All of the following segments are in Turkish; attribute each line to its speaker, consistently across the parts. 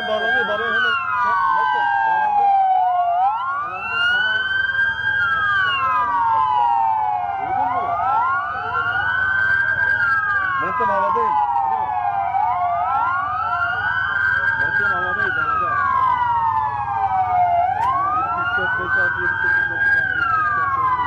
Speaker 1: bağlanıyor hemen. Metin bağlandın. Duydun mu? Metin havadayım. Metin havadayız havada. 1, 2, 3, 4, 5, 6, 7, 8, 9, 10, 1, 2, 3, 4, 5, 6, 7,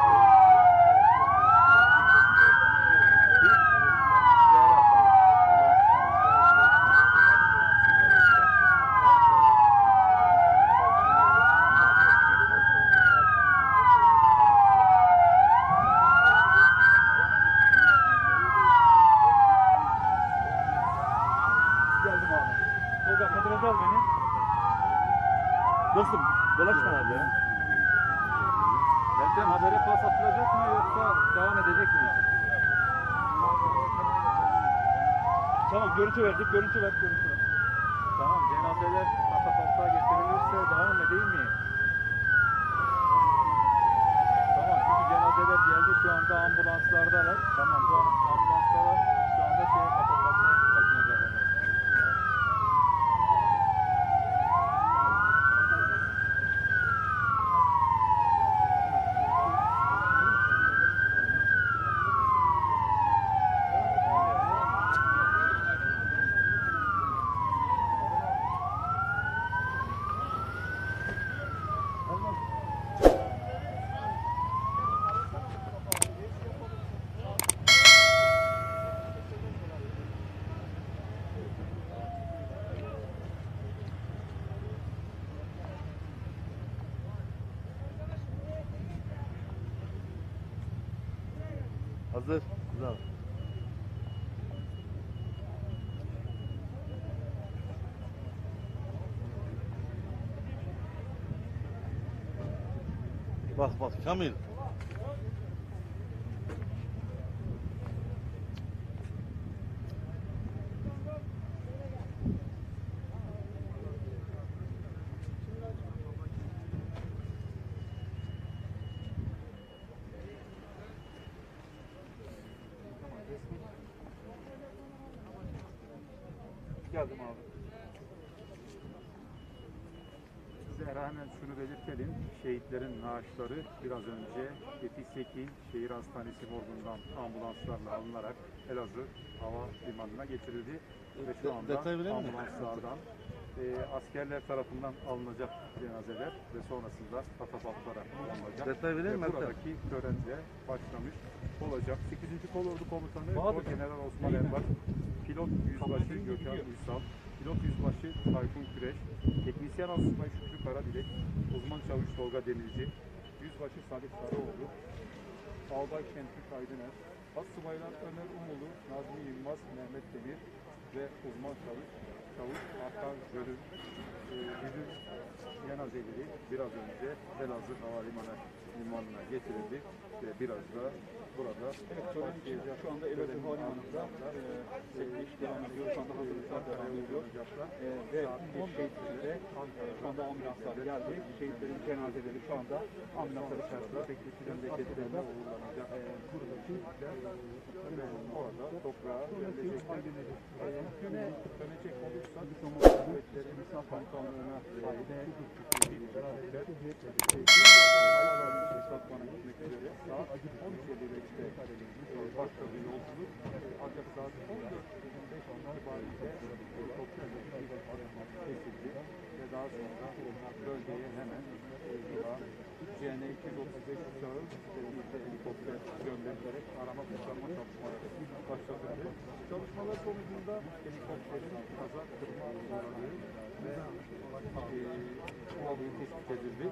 Speaker 1: geldim abi. Tolga kadrajı al beni. Dostum dolaşma abi ya. Benden habere pas atılacak mı yoksa devam edecek miyiz? Tamam görüntü verdik, görüntü ver. Tamam cenazeler katafalta getirilirse devam edeyim mi? Tamam çünkü cenazeler geldi şu anda ambulanslardalar. Tamam bu ambulanslar şu anda katafalta taşınacaklar. Hazır. Güzel. Bak Kamil. Geldim abi. Size hemen şunu belirtelim. Şehitlerin naaşları biraz önce Fethi Şehir Hastanesi morgundan ambulanslarla alınarak Elazığ Hava Limanı'na getirildi. Ve şu anda ambulanslardan askerler tarafından alınacak cenazeler ve sonrasında katafaltlara alınacak. Ve buradaki törenle başlamış olacak. 8. Kolordu Komutanı General Osman Erbaş, Pilot Yüzbaşı Gökhan Uysal, Pilot Yüzbaşı Tayfun Küreş, Teknisyen Asubay Şükrü Karadilek, Uzman Çavuş Tolga Demirci, Yüzbaşı Salih Karaoğlu, Albay Şentürk Aydıner, Astsubaylar Ömer Umulu, Nazmi Yılmaz, Mehmet Demir ve Uzman Çavuş Hakan Jölü bizim cenazeleri biraz önce Elazığ Havalimanı'na getirildi ve biraz da burada
Speaker 2: şu anda Elazığ Havalimanı'nda sekliş devam ediyor. Şu anda hazırlıklar devam ediyor. Ve 10 şehitlerle şu anda ambulanslar geldi. Şehitlerin cenazeleri şu anda ambulanslar içerisinde bekletilerinde getirilme uğurlanacak. Buradaki orada toprağa verilecekler. Dönecek olursa diplomatik kuvvetleri misal komutanlığına satmana gitmek üzere saat 13.55'te başladı yolculuk. Ancak saat 14.25 itibariyle helikopterle kesildi ve daha sonra bölgeye hemen CN-235 uçağı ve helikopter gönderilerek arama kurtarma çalışmaları başlatıldı. Çalışmalar sonucunda helikopterin kaza kırma uğradığı ve olduğu tespit edildi.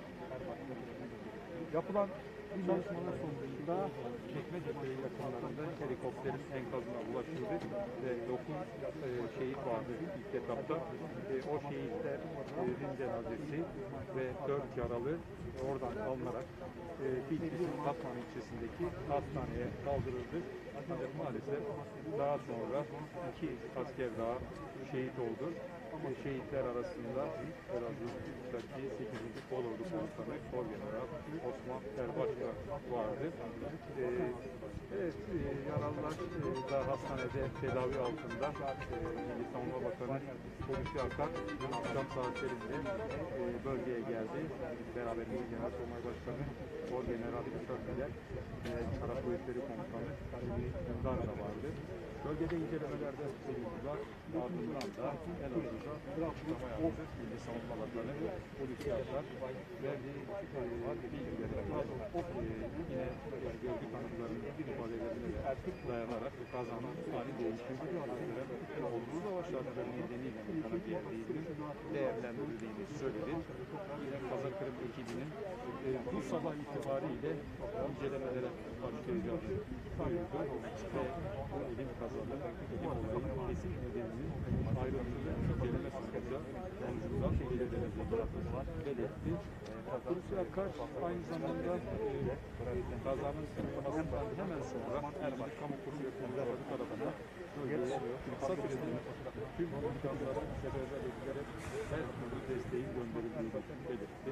Speaker 2: Yapılan çalışmalar sonucunda Çekmeceköy yakınlarında helikopterin enkazına ulaşıldı ve 9 şehit vardı ilk etapta. O şehitlerin cenazesi ve 4 yaralı oradan alınarak Bitlis'in Batman ilçesindeki hastaneye kaldırıldı. Ancak maalesef daha sonra 2 asker daha şehit oldu.
Speaker 1: şehitler arasında Elazığ'daki 8. Kolordu Komutanı Orgeneral Osman Erbaş da vardı. Evet, yaralılar da hastanede tedavi altında. Milli Savunma Bakanı Hulusi Akar dün akşam saatlerinde bölgeye geldi. Beraberinde Genelkurmay Başkanı Orgeneral Kuşat Biler, Kara Kuvvetleri Komutanı Dündar da vardı. Bölgede incelemelerde bulundular. Ardından da Elazığ'da açıklama yaptı. Milli Savunma Bakanı Hulusi Akar verdiği bilgileri yine görgü tanıklarının ifadelerine dayanarak kazanın ani değişikliği olduğu hava şartları nedeniyle değerlendirildiğini söyledi. Yine Kazakırım ekibinin bu sabah itibariyle incelemelere başlayacağını duyurdu ve bu elim kazalı elim olayı kesin nedeninin ayrıntılı inceleme sonucu sonucundan belirleneceğini belirtti. Hulusi Akar aynı zamanda kazanın çıkmasından hemen sonra Erbaş Kamu Kurum Yöneticileri tarafından bölgeye kısa sürede tüm imkanlara seferber edilerek her türlü desteğin gönderildiğini belirtti.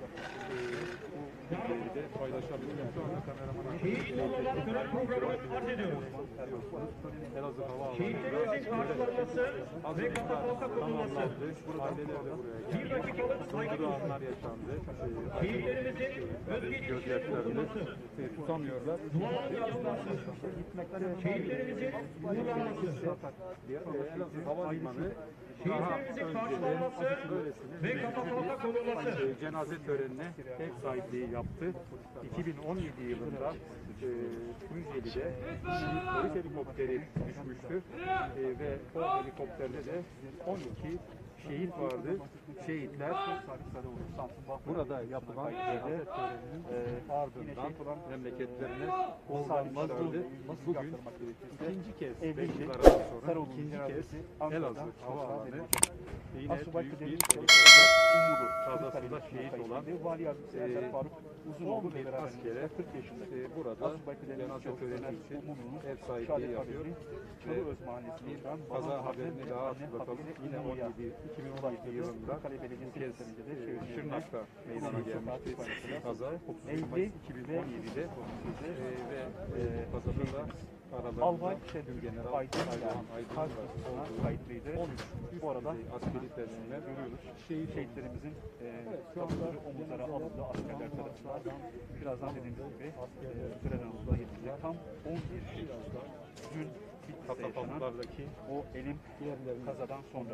Speaker 1: Bu bilgileri de paylaşabilirim. Şu anda kameraman Elazığ Havaalanı'nda hazırlıklar tamamlandı. Aileler de buraya geldi. Sınırlı anlar yaşandı. Gözyaşlarını tutamıyorlar.
Speaker 3: Şehitlerimizin uğurlanması,
Speaker 1: Elazığ Havalimanı
Speaker 3: şehitlerimizin karşılanması ve katapulta konulması.
Speaker 1: Cenaze törenine ev sahipliği yaptı. 2017 yılında Tunceli'de polis helikopteri düşmüştü ve o helikopterde de 12 şehit vardı. Şehitler burada yapılan cenaze töreninin ardından memleketlerine uğurlanmışlardı. Bugün ikinci kez 5 yıl aradan sonra ikinci kez Elazığ Havaalanı yine büyük bir helikopter kazasında şehit olan 11 askere burada cenaze töreni için ev sahipliği yapıyor. Bir kaza haberini daha hatırlatalım. Yine 2017 yılında bu kez Şırnak'ta meydana gelmişti kaza. 30 Mayıs 2017'de ve kazada da aralarında General Aydoğan Aydın'ın kayıtlıydı. 13 bu arada askeri personel görüyoruz. Şehitlerimizin şu anda omuzlara alındı askerler tarafından. Birazdan dediğimiz gibi Tredanoz'da yetecek. Tam 11 şehit. Dün Katapultlardaki o elim kazadan sonra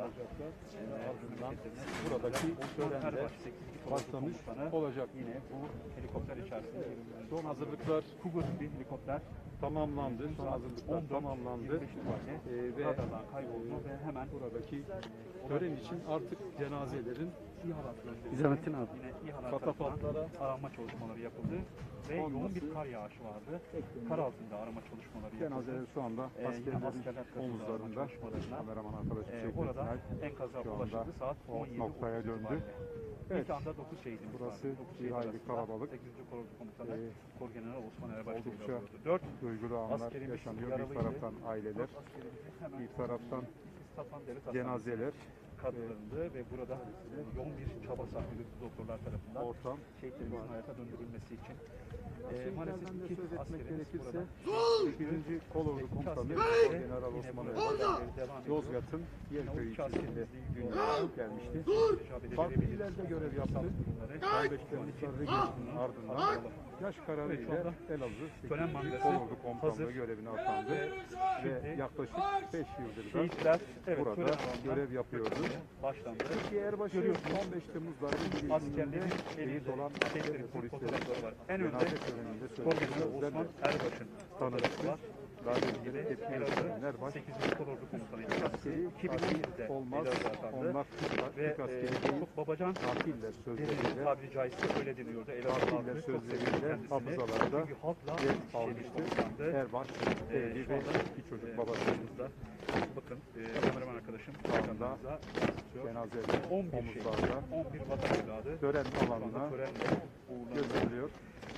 Speaker 1: buradaki törende başlamış olacak. Yine bu helikopter içerisinde son hazırlıklar Cougar bir helikopter tamamlandı. Son hazırlıklar tamamlandı ve radardan kayboldu ve hemen buradaki tören için artık cenazelerin
Speaker 2: İzamettin abi.
Speaker 1: katapultlara
Speaker 3: arama çalışmaları yapıldı ve yoğun bir kar yağışı vardı. Kar altında arama çalışmaları yapıldı.
Speaker 1: cenazeler şu anda askerlerin omuzlarında. Kameraman arkadaşım
Speaker 3: Orada
Speaker 1: çekti.
Speaker 3: enkaza
Speaker 1: Şu anda
Speaker 3: ulaşıldı. Saat
Speaker 1: o
Speaker 3: 17
Speaker 1: noktaya döndü. Evet.
Speaker 3: İlk anda 9 şehidimiz
Speaker 1: Burası
Speaker 3: vardı. 9
Speaker 1: bir hayli kalabalık.
Speaker 3: 8. Kolordu Komutanı Korgeneral Osman Erbaş
Speaker 1: oldukça
Speaker 3: 4
Speaker 1: duygulu anlar
Speaker 3: askerimiz
Speaker 1: yaşanıyor. Bir
Speaker 3: yaralıydı.
Speaker 1: taraftan aileler, bir taraftan cenazeler,
Speaker 3: kadrolarında ve burada yoğun bir çaba sarf edildi doktorlar tarafından
Speaker 1: ortam.
Speaker 3: şehitlerimizin hayata döndürülmesi için. Maalesef
Speaker 1: Maalesef
Speaker 3: iki
Speaker 1: söz etmek
Speaker 3: askerimiz
Speaker 1: gerekirse
Speaker 3: burada
Speaker 1: 1. Kolordu Komutanı General Osman Erbaş Yozgat'ın Yerköy ilçesinde dünyaya gelmişti. Farklı illerde görev yaptı. 15 Temmuz Sarıgöz'ün ardından yaş kararıyla Elazığ 8. Kolordu Komutanlığı görevine atandı ve yaklaşık 5 yıldır da
Speaker 3: şehitler
Speaker 1: burada görev yapıyordu.
Speaker 3: başlandı.
Speaker 1: Türkiye Erbaşı 15 Temmuz darbe girişiminde
Speaker 3: Askerlerin
Speaker 1: şehit olan asker ve
Speaker 3: şehitlerimizin
Speaker 1: polislerin
Speaker 3: fotoğrafları var. En önde
Speaker 1: cenaze töreninde
Speaker 3: Korgeneral
Speaker 1: söylediği
Speaker 3: Osman
Speaker 1: sözlerle
Speaker 3: Erbaş'ın
Speaker 1: tanıştı.
Speaker 3: fotoğrafı var.
Speaker 1: Darbe
Speaker 3: Ve
Speaker 1: tepki
Speaker 3: Elazığ
Speaker 1: gösteren Erbaş
Speaker 3: 8. Kolordu Komutanı
Speaker 1: askeri
Speaker 3: 2017'de
Speaker 1: olmaz,
Speaker 3: Elazığ'a atandı.
Speaker 1: onlar
Speaker 3: Ve
Speaker 1: Türk askeri değil,
Speaker 3: Yakup Babacan
Speaker 1: katiller sözleriyle,
Speaker 3: tabiri caizse öyle deniyordu. Elazığ
Speaker 1: katiller
Speaker 3: halkı çok seviyor
Speaker 1: sözleriyle
Speaker 3: kendisini.
Speaker 1: hafızalarda
Speaker 3: Çünkü halkla
Speaker 1: yer
Speaker 3: iç içe bir
Speaker 1: almıştı.
Speaker 3: komutandı.
Speaker 1: Erbaş, evli
Speaker 3: Şu
Speaker 1: ve
Speaker 3: anda,
Speaker 1: 2 çocuk babası.
Speaker 3: babasında bakın kameraman arkadaşım ekranlarınıza yansıtıyor.
Speaker 1: Cenazeler
Speaker 3: 11 şehit,
Speaker 1: omuzlarda
Speaker 3: 11 vatan evladı
Speaker 1: tören
Speaker 3: şu anda
Speaker 1: alanına
Speaker 3: törenle uğurlanıyor.
Speaker 1: götürülüyor.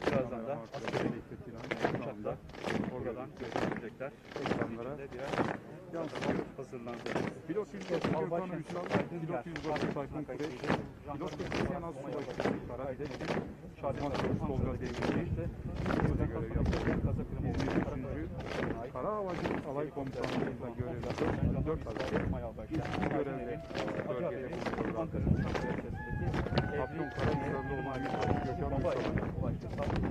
Speaker 3: Birazdan da askeri uçakla oradan götürülecekler.
Speaker 1: ekranlara yansıyor.
Speaker 3: Hazırlandı.
Speaker 1: Pilot yüzbaşı Gökhan Ünsal, pilot yüzbaşı Tayfun Kureş, pilot teknisyen Asubay Kara, şarjman pilotu Tolga Devrici, İzmir'de görev yaptı. İzmir 3. Kara Havacılık Alay Komutanlığı'nda görev yaptı. 4 asker görevde bölgede bulundular. Afyon Karahisarlı olan yüzbaşı Gökhan Ünsal'ın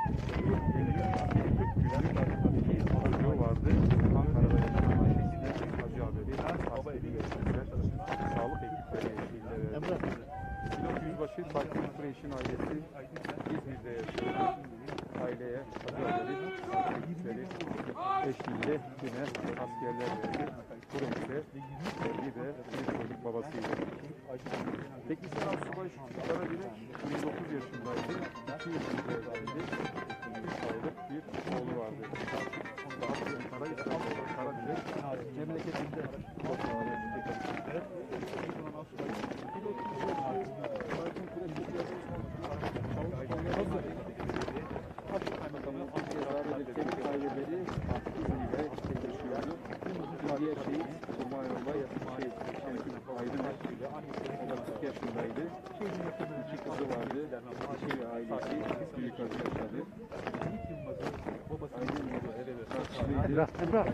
Speaker 1: 50 günlük çocuğu vardı. Ankara'da yaşanan acı haberi askeri yöneticiler, sağlık ekipleri eşliğinde verdi. Pilot yüzbaşı Tayfun Kureş'in ailesi İzmir'de yaşıyor. Aileye acı haberi ekipleri eşliğinde yine askerler verdi. Kureş'e bir de bir çocuk babasıydı. Teknisyen Asubay Karabirek 29 yaşındaydı. 2 yaşında evlendi. 3 aylık bir oğlu vardı. Karabirek memleketinde aileleri İzmir'de yaşıyordu. Diğer şehit Kurban Yolbay Aydın o da 40 yaşındaydı. 2 kızı vardı. Eşi ve ailesi büyük acı yaşadı. Aydın Yolbay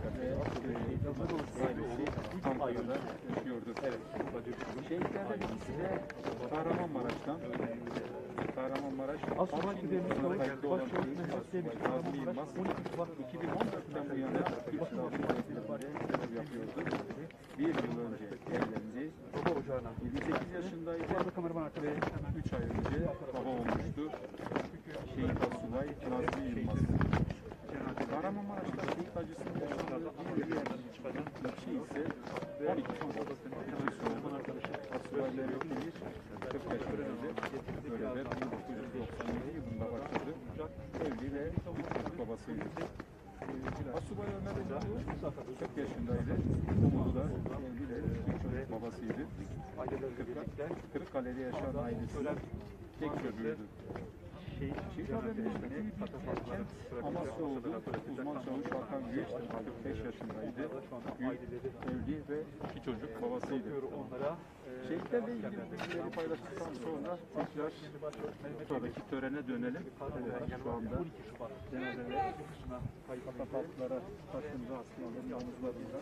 Speaker 1: ailesi Ankara'da yaşıyordu. Şehitlerden ikisi de Kahramanmaraş'tan. Kahramanmaraş Asubay Kıdemli'nin kayıtlı olan Nazmi Yılmaz 2014'ten bu yana Türk Silahlı Kuvvetleri'nde görev yapıyordu. 1 yıl önce evlendi. 28 yaşındaydı ve 3 ay önce baba olmuştu. Şehit Asubay Nazmi Yılmaz. Kahramanmaraş'ta şehit acısını yaşadığı bir diğer ilçe ise 12 Şubat'ın ilçesi oldu. Asubaylar Ökülir 40 yaşındaydı. Görevler 1997 yılında başladı. Evli ve 3 çocuk babasıydı. Asubay Ömer Umutlu 40 yaşındaydı. Umutlu da evli ve 3 çocuk babasıydı. Kırıkkale'de yaşayan ailesi tek çocuğuydu. Şehit haberleşmeni Amasyaoğlu uzman çavuş Hakan Güneş 45 yaşındaydı. Evli ve 2 çocuk babasıydı. Şehitlerle ilgili bilgileri paylaştıktan sonra tekrar sonraki törene dönelim. Şu anda cenazeler Atatürk'lara taşındı askerlerin omuzlarında.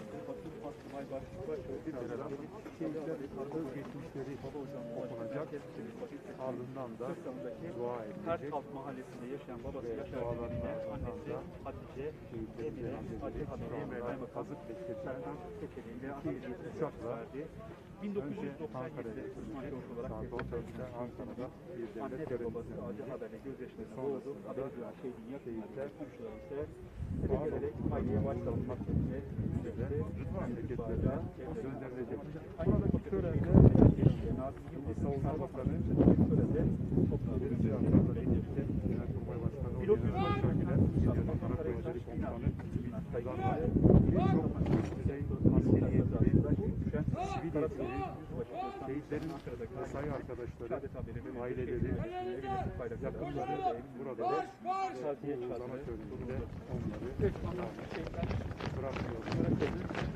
Speaker 1: Şehitler adı geçmişleri okunacak. Ardından da dua edilecek.
Speaker 3: Alt mahallesinde yaşayan babası Yaşar Bey'le annesi Hatice Emine Hatice'ye Meryem'e kazık bekletilen tekeliyle askeri uçakla 1997'de Osmanlı olarak
Speaker 1: Ankara'da bir
Speaker 3: anne ve babası acı haberle gözyaşlarına boğuldu. Haberi duyan şehidin yakınları, komşuları ise eve gelerek aileye başsağlık etmeye
Speaker 1: memleketlerine gönderilecek. Buradaki törende Savunma Bakanı Birinci Ankara'da Genelkurmay Başkanı Pilot Yüzbaşı Şakiler, Ana Kuvvetleri Komutanı, birçok üst düzey askeri yetkili, sivil yetkili, şehitlerin mesai arkadaşları, aileleri, yakınları burada uğurlama töreninde onları bırakıyorlar.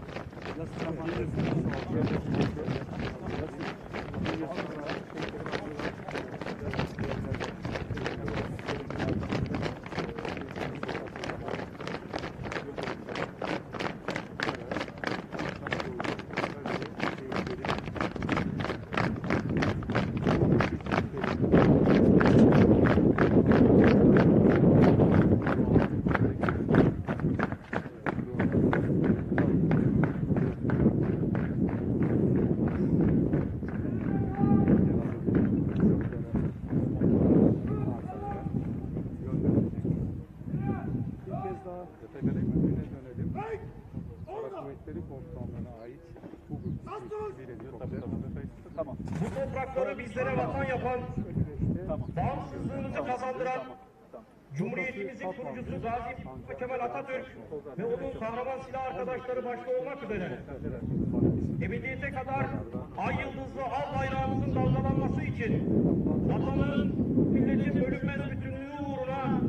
Speaker 4: Bu toprakları bizlere vatan yapan, bağımsızlığımızı kazandıran, Cumhuriyetimizin kurucusu Gazi Kemal Atatürk ve onun kahraman silah arkadaşları başta olmak üzere ebediyete kadar ay yıldızlı al bayrağımızın dalgalanması için vatanın, milletin bölünmez bütünlüğü uğruna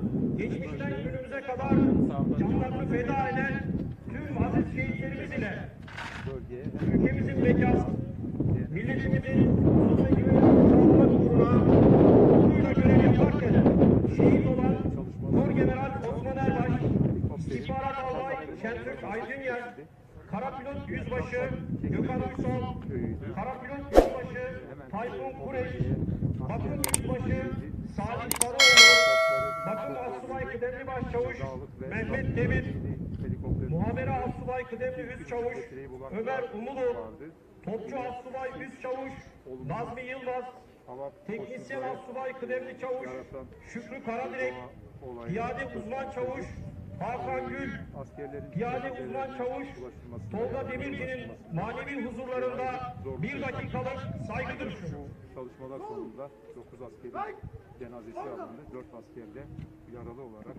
Speaker 4: geçmişten günümüze kadar canlarını feda eden tüm aziz şehitlerimiz ile
Speaker 1: Bölgeye
Speaker 4: ülkemizin bekası, milletimizin huzur ve güvenliğini sağlamak uğruna onuruyla görev yaparken şehit olan Korgeneral Osman Erbaş, İstihbarat Albay Şentürk Aydınyer, Karapilot Yüzbaşı Gökhan Uysal, Karapilot Yüzbaşı Tayfun Kureş, Bakım Yüzbaşı Salih Sarıoğlu, Bakım Asubay Kıdemli Başçavuş Mehmet Demir, Muhabere Asubay Kıdemli Üst Çavuş Ömer Umulu, Topçu Asubay Üst Çavuş Nazmi Yılmaz, Teknisyen Asubay Kıdemli Çavuş Şükrü Karadirek, Piyade Uzman Çavuş Hakan Gül, Piyade Uzman Çavuş Tolga Demirci'nin manevi huzurlarında bir dakikalık saygı duruşu.
Speaker 1: çalışmalar sonunda 9 askerin cenazesi alındı. 4 asker de yaralı olarak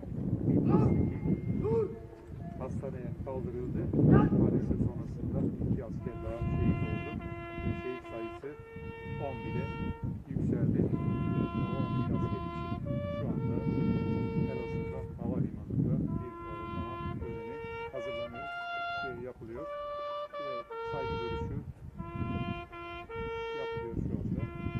Speaker 1: hastaneye kaldırıldı. Maalesef sonrasında 2 asker daha şehit oldu. Şehit sayısı 11'e yükseldi. O 11 asker için şu anda Elazığ'da havalimanında bir ağırlama töreni hazırlanıyor, yapılıyor. Ve saygı duruşu yapılıyor şu anda.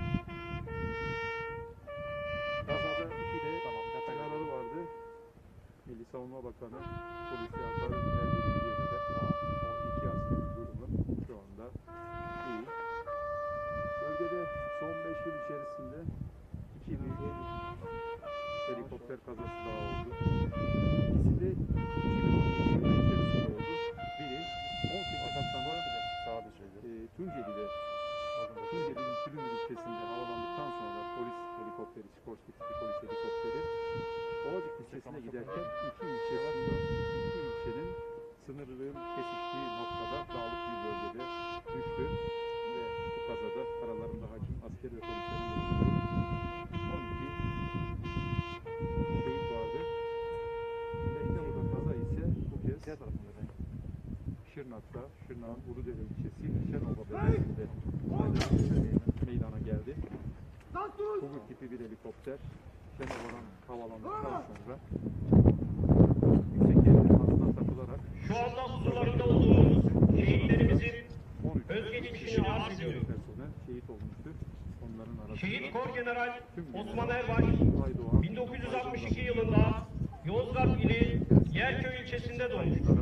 Speaker 1: Kazada 2 de yaralı vardı. Milli Savunma Bakanı Hulusi Akar'ın verdiği bilgiyle o 2 askerin durumu şu anda iyi. Bölgede son 5 yıl içerisinde 2 büyük helikopter kazası daha oldu. İkisi de 2012 yılı içerisinde oldu. Biri 18 Hasan'da Tunceli'de Tunceli'nin Sülümür ilçesinde havalandıktan sonra polis helikopteri, Sikorsky tipi polis helikopteri Ovacık ilçesine giderken iki ilçenin sınırının kesiştiği noktada dağlık bir bölgede düştü ve bu kazada aralarında hakim asker ve polislerin bulunduğu 12 şehit vardı. Ve yine burada kaza ise bu kez Şırnak'ta, Şırnak'ın Uludere ilçesi Şenova bölgesinde meydana geldi. Kugur tipi bir helikopter Şenova'dan havalandıktan sonra yüksek gerilim hattına takılarak
Speaker 4: Şu anda huzurlarında olduğumuz şehitlerimizin özgeçmişini arz ediyorum.
Speaker 1: personel şehit olmuştu. Onların arasında
Speaker 4: Şehit Korgeneral Osman Erbaş,
Speaker 1: Aydoğan,
Speaker 4: 1962 yılında Yozgat ili Yerköy ilçesinde doğmuştur.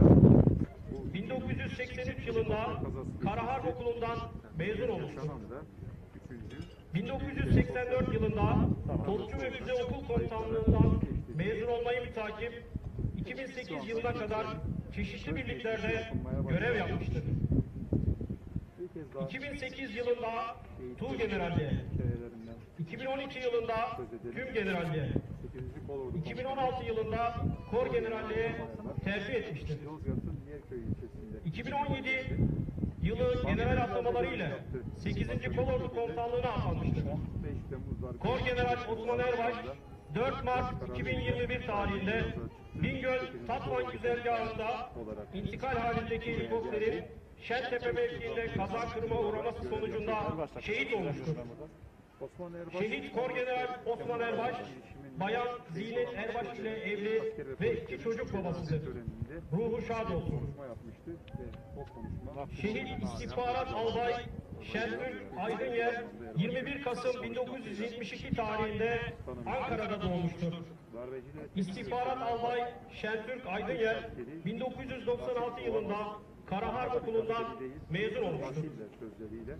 Speaker 4: 1983 yılında Karaharp Okulu'ndan mezun olmuştur.
Speaker 1: Şahan'da 3.
Speaker 4: 1984 yılında Topçu ve Füze Okul Komutanlığından mezun olmayı mütakip 2008 yılına kadar çeşitli birliklerde görev yapmıştır.
Speaker 1: bir kez daha
Speaker 4: 2008 yılında Tuğgeneralliğe,
Speaker 1: hikayelerinden
Speaker 4: 2012 yılında Tüm Generalliğe,
Speaker 1: 8. Kolordu
Speaker 4: 2016 yılında Kor Generalliğe terfi etmiştir.
Speaker 1: Yozgat'ın Yerköy ilçesinde
Speaker 4: 2017 yılı general atlamaları ile 8. Kolordu Komutanlığı'na atanmıştır.
Speaker 1: 5 Temmuz'lar
Speaker 4: Kor General Osman Erbaş 4 Mart 2021 tarihinde Bingöl Tatvan güzergahında intikal halindeki helikopterin Şentepe mevkiinde kaza kırma uğraması sonucunda şehit olmuştur.
Speaker 1: Osman Erbaş,
Speaker 4: Şehit Korgeneral Osman Erbaş, Bayan Zinet Erbaş ile evli ve 2 çocuk babasıdır.
Speaker 1: töreninde
Speaker 4: Ruhu şad olsun.
Speaker 1: konuşma yapmıştı ve o konuşma
Speaker 4: Şehit İstihbarat Albay Şentürk Aydınyer 21 Kasım 1972 tarihinde Ankara'da doğmuştur.
Speaker 1: darbeciler
Speaker 4: İstihbarat Albay Şentürk Aydınyer 1996 yılında Karaharp Okulu'ndan mezun olmuştur.
Speaker 1: Vasiller sözleriyle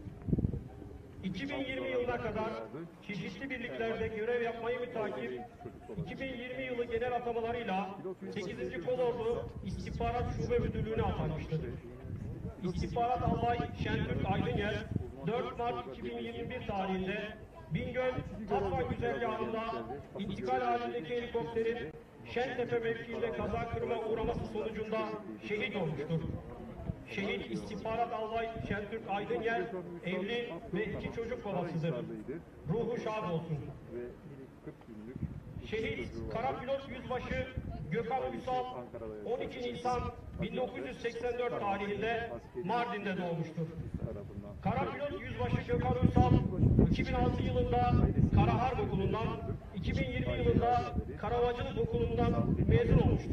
Speaker 4: 2020 yılına kadar çeşitli birliklerde görev yapmayı mütakip 2020 yılı genel atamalarıyla 8. Kolordu İstihbarat Şube Müdürlüğü'ne atanmıştır. İstihbarat Albay Şentürk Aydınyer 4 Mart 2021 tarihinde Bingöl Tatvan güzergahında intikal halindeki helikopterin Şentepe mevkiinde kaza kırma uğraması sonucunda şehit olmuştur. Şehit İstihbarat Albay Şentürk Aydınyer evli ve 2 çocuk babasıdır. Ruhu şad olsun.
Speaker 1: ve ilk 40 günlük
Speaker 4: Şehit Karapilot Yüzbaşı Gökhan Uysal 12 Nisan 1984 tarihinde Mardin'de doğmuştur.
Speaker 1: tarafından
Speaker 4: Karapilot Yüzbaşı Gökhan Uysal 2006 yılında Karaharp Okulu'ndan, 2020 yılında Karavacılık Okulu'ndan mezun olmuştur.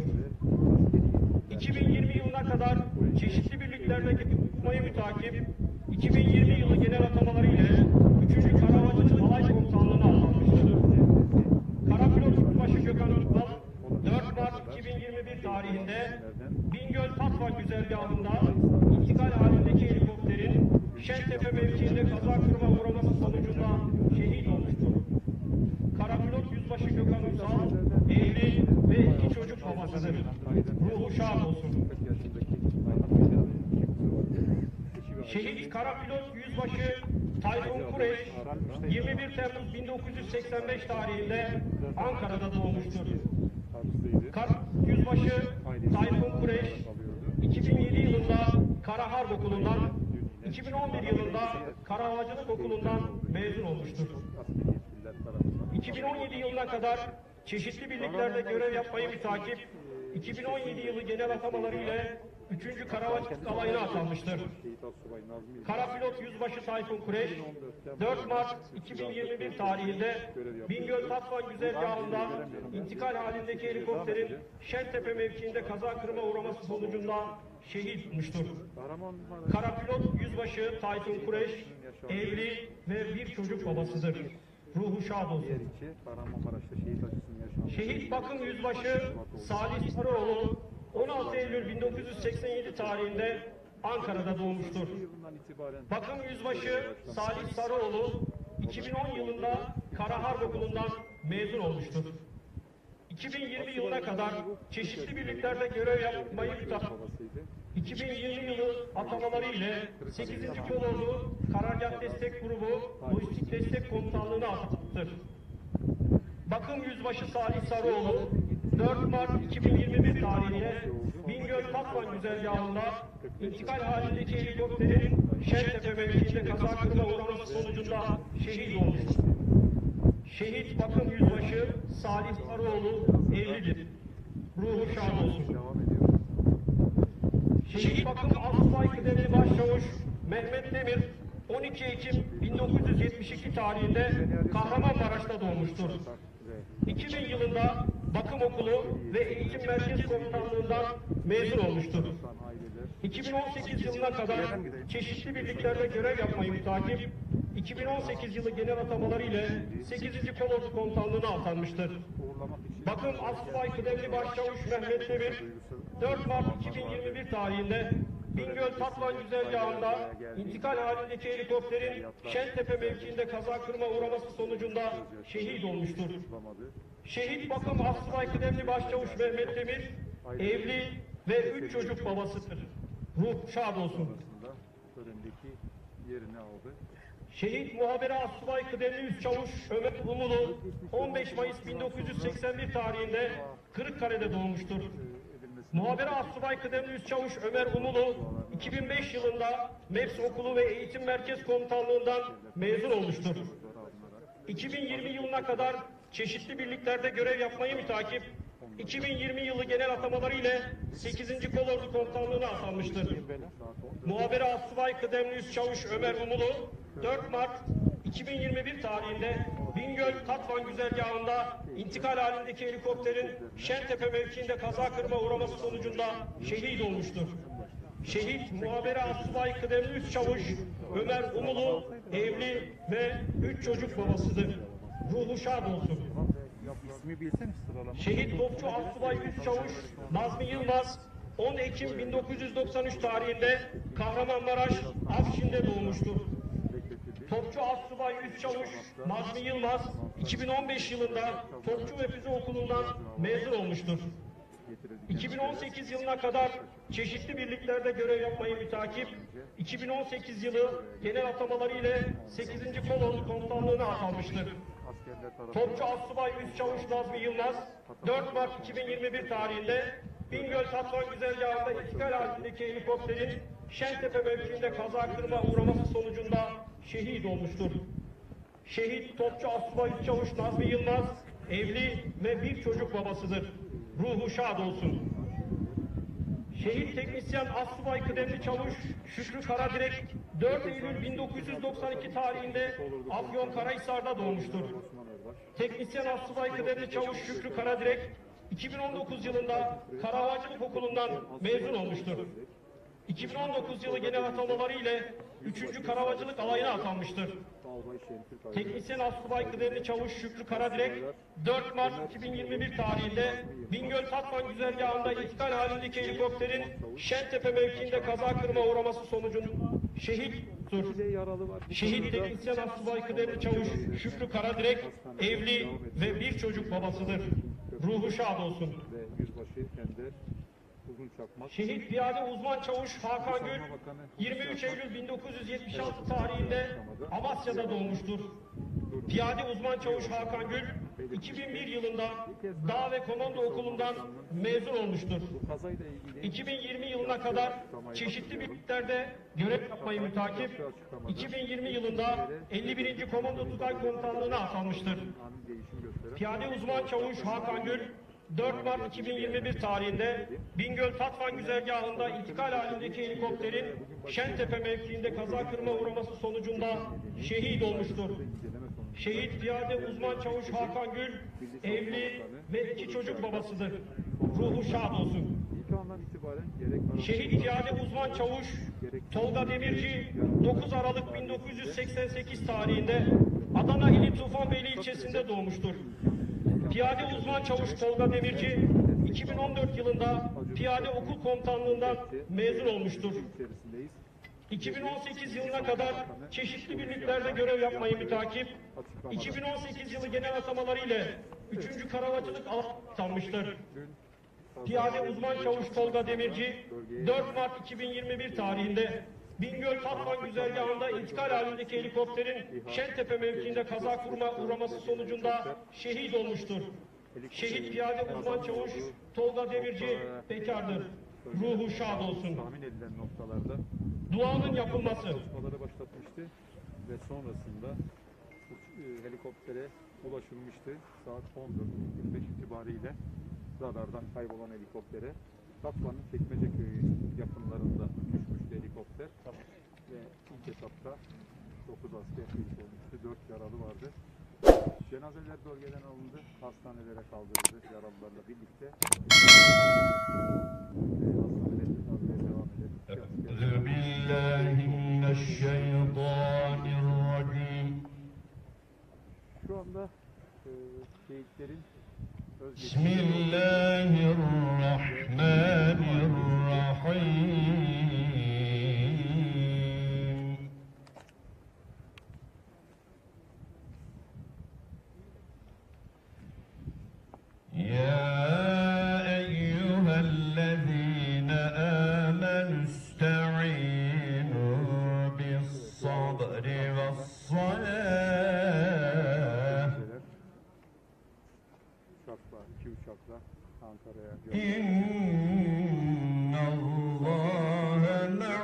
Speaker 4: 2020 yılına kadar çeşitli birliklerde yapmayı mütakip 2020 yılı genel atamaları ile 3. Karavacılık Alay Komutanlığı'na atanmıştır. Karapilot Yüzbaşı Gökhan Uçbal 4 Mart 2021 tarihinde Bingöl Tatvan güzergahında intikal halindeki helikopterin Şentepe mevkiinde kaza kırma uğraması sonucunda şehit olmuştur. Karapilot Yüzbaşı Gökhan Uçbal evli ve 2 çocuk babasıdır. Ruhu şad olsun. Şehit Karapilot Yüzbaşı Tayfun Kureş 21 Temmuz 1985 tarihinde Ankara'da doğmuştur. Yüzbaşı Tayfun Kureş 2007 yılında Kara Harp Okulu'ndan, 2011 yılında Kara Havacılık Okulu'ndan mezun olmuştur. 2017 yılına kadar çeşitli birliklerde görev yapmayı mütakip 2017 yılı genel atamaları ile 3. Karavacılık Alayı'na atanmıştır. Karapilot Yüzbaşı Tayfun Kureş 4 Mart 2021 tarihinde Bingöl Tatvan güzergahında intikal halindeki helikopterin Şentepe mevkiinde kaza kırma uğraması sonucunda şehit olmuştur. Karapilot Yüzbaşı Tayfun Kureş evli ve 1 çocuk babasıdır. Ruhu şad olsun. Şehit Bakım Yüzbaşı Salih Sarıoğlu 16 Eylül 1987 tarihinde Ankara'da doğmuştur. Bakım Yüzbaşı Salih Sarıoğlu 2010 yılında Kara Harp Okulu'ndan mezun olmuştur. 2020 yılına kadar çeşitli birliklerde görev yapmayı mütakip 2020 yılı atamaları ile 8. Kolordu Karargah Destek Grubu Lojistik Destek Komutanlığı'na atanmıştır. Bakım Yüzbaşı Salih Sarıoğlu 4 Mart 2021 tarihinde Bingöl Tatvan güzergahında intikal halindeki helikopterin Şentepe mevkiinde kaza kırma uğraması sonucunda şehit olmuştur. Şehit Bakım Yüzbaşı Salih Sarıoğlu evlidir. Ruhu şad olsun. Şehit Bakım Asubay Kıdemli Başçavuş Mehmet Demir 12 Ekim 1972 tarihinde Kahramanmaraş'ta doğmuştur. 2000 yılında Bakım Okulu ve Eğitim Merkez Komutanlığı'ndan mezun olmuştur. 2018 yılına kadar çeşitli birliklerde görev yapmayı mütakip 2018 yılı genel atamaları ile 8. Kolordu Komutanlığı'na atanmıştır. Bakım Asubay Kıdemli Başçavuş Mehmet Demir 4 Mart 2021 tarihinde Bingöl Tatvan güzergahında intikal halindeki helikopterin Şentepe mevkiinde kaza kırma uğraması sonucunda şehit olmuştur. Şehit Bakım Asubay Kıdemli Başçavuş Mehmet Demir evli ve 3 çocuk babasıdır. Ruh şad olsun. Şehit Muhabere Asubay Kıdemli Üst Çavuş Ömer Umulu 15 Mayıs 1981 tarihinde Kırıkkale'de doğmuştur. Muhabere Asubay Kıdemli Üst Çavuş Ömer Umulu 2005 yılında MEPS Okulu ve Eğitim Merkez Komutanlığı'ndan mezun olmuştur. 2020 yılına kadar çeşitli birliklerde görev yapmayı mütakip 2020 yılı genel atamaları ile 8. Kolordu Komutanlığı'na atanmıştır. Muhabere Asubay Kıdemli Üst Çavuş Ömer Umulu 4 Mart 2021 tarihinde Bingöl Tatvan güzergahında intikal halindeki helikopterin Şentepe mevkiinde kaza kırma uğraması sonucunda şehit olmuştur. Şehit Muhabere Asubay Kıdemli Üst Çavuş Ömer Umulu evli ve 3 çocuk babasıdır. Ruhu şad olsun. Şehit Topçu Asubay Üst Çavuş Nazmi Yılmaz 10 Ekim 1993 tarihinde Kahramanmaraş Afşin'de doğmuştur. Topçu Asubay Üst Çavuş Nazmi Yılmaz 2015 yılında Topçu ve Füze Okulu'ndan mezun olmuştur. 2018 yılına kadar çeşitli birliklerde görev yapmayı mütakip 2018 yılı genel atamaları ile 8. Kolordu Komutanlığı'na atanmıştır. Topçu Asubay Üst Çavuş Nazmi Yılmaz 4 Mart 2021 tarihinde Bingöl Tatvan güzergahında intikal halindeki helikopterin Şentepe mevkiinde kaza kırma uğraması sonucunda şehit olmuştur. Şehit Topçu Asubay Üst Çavuş Nazmi Yılmaz evli ve 1 çocuk babasıdır. Ruhu şad olsun. Şehit Teknisyen Asubay Kıdemli Çavuş Şükrü Karadirek 4 Eylül 1992 tarihinde Afyonkarahisar'da doğmuştur. Teknisyen Asubay Kıdemli Çavuş Şükrü Karadirek 2019 yılında Karahavacılık Okulu'ndan mezun olmuştur. 2019 yılı genel atamaları ile 3. Karahavacılık Alayı'na atanmıştır. Teknisyen Asubay Kıdemli Çavuş Şükrü Karadirek 4 Mart 2021 tarihinde Bingöl Tatvan güzergahında intikal halindeki helikopterin Şentepe mevkiinde kaza kırma uğraması sonucunda şehittir. Şehit teknisyen Asubay Kıdemli Çavuş Şükrü Karadirek evli ve bir çocuk babasıdır. Ruhu şad olsun. Şehit Piyade Uzman Çavuş Hakan Gül 23 Eylül 1976 tarihinde Amasya'da doğmuştur. Piyade Uzman Çavuş Hakan Gül 2001 yılında Dağ ve Komando Okulu'ndan mezun olmuştur. 2020 yılına kadar çeşitli birliklerde görev yapmayı mütakip 2020 yılında 51. Komando Tugay Komutanlığı'na atanmıştır. Piyade Uzman Çavuş Hakan Gül 4 Mart 2021 tarihinde Bingöl Tatvan güzergahında intikal halindeki helikopterin Şentepe mevkiinde kaza kırma uğraması sonucunda şehit olmuştur. Şehit Piyade Uzman Çavuş Hakan Gül evli ve 2 çocuk babasıdır. Ruhu şad olsun. Şehit Piyade Uzman Çavuş Tolga Demirci 9 Aralık 1988 tarihinde Adana ili Tufanbeyli ilçesinde doğmuştur. Piyade Uzman Çavuş Tolga Demirci 2014 yılında Piyade Okul Komutanlığından mezun olmuştur. 2018 yılına kadar çeşitli birliklerde görev yapmayı mütakip 2018 yılı genel atamaları ile 3. Karahavacılık Alayı'na atanmıştır. Piyade Uzman Çavuş Tolga Demirci 4 Mart 2021 tarihinde Bingöl Tatvan güzergahında intikal halindeki helikopterin Şentepe mevkiinde kaza uğraması sonucunda şehit olmuştur. Şehit Piyade Uzman Çavuş Tolga Demirci bekardır. Ruhu şad olsun.
Speaker 1: Tahmin edilen noktalarda
Speaker 4: Duanın yapılması.
Speaker 1: çalışmaları başlatmıştı ve sonrasında helikoptere ulaşılmıştı. Saat 14.25 itibariyle radardan kaybolan helikoptere Tatvan'ın Çekmece Köyü yakınlarında düşmüştü helikopter. Ve ilk etapta 9 asker şehit olmuştu. 4 yaralı vardı. Cenazeler bölgeden alındı. Hastanelere kaldırıldı yaralılarla birlikte. Hastanelere devam edelim.
Speaker 5: أعوذ بالله من الشيطان الرجيم
Speaker 1: Şu anda şehitlerin
Speaker 5: بسم الله الرحمن الرحيم يا أيها الذين آمنوا استعينوا بالصبر والصلاة
Speaker 1: uçakla, 2 uçakla Ankara'ya
Speaker 5: إن الله مع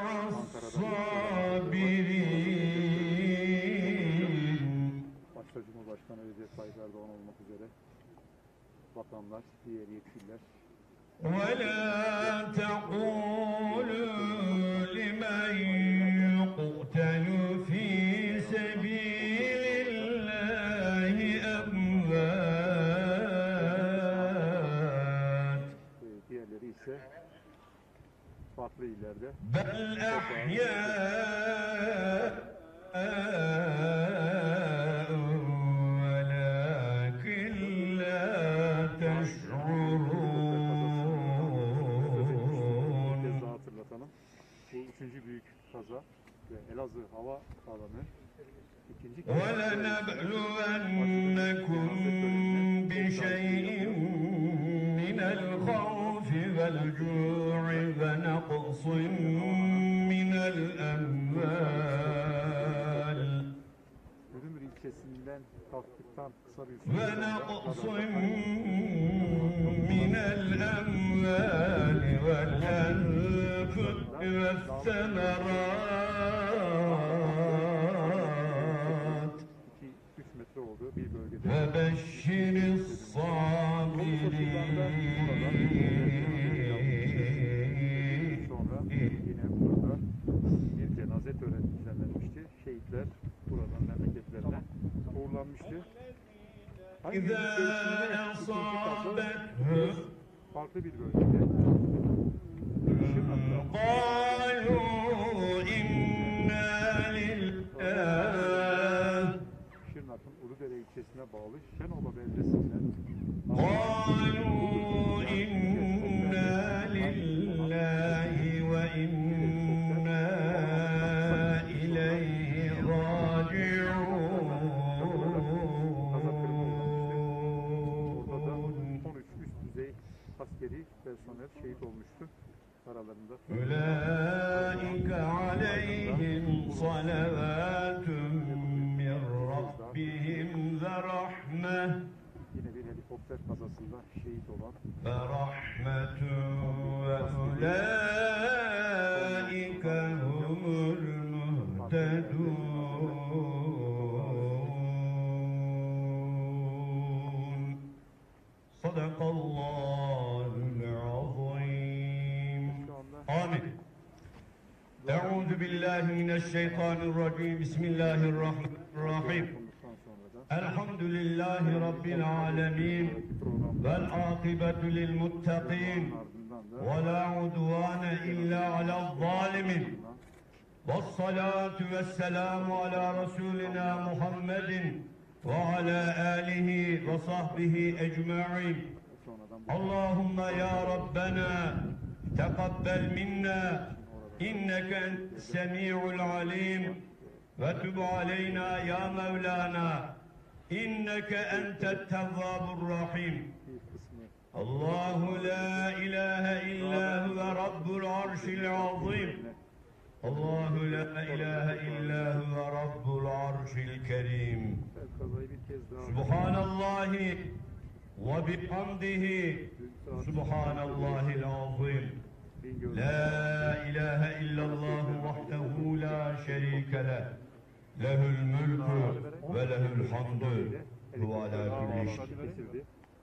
Speaker 5: الصابرين
Speaker 1: başta Cumhurbaşkanı Recep Tayyip Erdoğan olmak üzere bakanlar, diğer yetkililer
Speaker 5: ولا تقولوا لمن يقتل في سبيل الله أموات
Speaker 1: diğerleri ise farklı illerde
Speaker 5: بل أحياء ولكن لا تشعرون
Speaker 1: bir kez daha hatırlatalım. Bu 3. büyük kaza ve Elazığ hava alanı 2.
Speaker 5: ولنبلونكم بشيء من الخوف والجوع ونقص من الأموال
Speaker 1: Ürümür ilçesinden kalktıktan kısa bir
Speaker 5: ونقص من الأموال والأنفس والثمرات
Speaker 1: 2-3 metre olduğu bir bölgede
Speaker 5: وبشر الصابرين
Speaker 1: sonra yine burada bir cenaze töreni düzenlenmişti. Şehitler buradan memleketlerine uğurlanmıştı. Hangi
Speaker 5: إذا
Speaker 1: ülke içinde ikinci katı
Speaker 5: أصابته
Speaker 1: farklı bir bölgede.
Speaker 5: قالوا إنا لله
Speaker 1: Şırnak'ın Uludere ilçesine bağlı Şenova beldesinden
Speaker 5: قالوا إنا لله وإنا إليه
Speaker 1: orada da
Speaker 5: راجعون
Speaker 1: 13 üst düzey askeri personel şehit olmuştu. Aralarında
Speaker 5: أولئك عليهم صلوات من ربهم ورحمة
Speaker 1: yine bir helikopter kazasında şehit olan
Speaker 5: فرحمة وأولئك هم المهتدون صدق الله العظيم
Speaker 1: şu anda
Speaker 5: آمين أعوذ بالله من الشيطان الرجيم بسم الله الرحمن الرحيم
Speaker 1: konduktan sonra da
Speaker 5: الحمد لله رب العالمين والعاقبة للمتقين
Speaker 1: ardından da
Speaker 5: ولا عدوان إلا على الظالمين والصلاة والسلام على رسولنا محمد وعلى آله وصحبه أجمعين
Speaker 1: sonradan
Speaker 5: اللهم يا ربنا تقبل منا إنك أنت السميع العليم وتب علينا يا مولانا إنك أنت التواب الرحيم
Speaker 1: bir kısmı
Speaker 5: الله لا إله إلا هو رب العرش العظيم الله لا إله إلا هو رب العرش الكريم
Speaker 1: kazayı bir kez daha
Speaker 5: سبحان الله وبحمده سبحان الله العظيم
Speaker 1: Bingöl
Speaker 5: لا إله إلا الله وحده لا شريك له له الملك وله الحمد هو على كل شيء
Speaker 1: kesildi.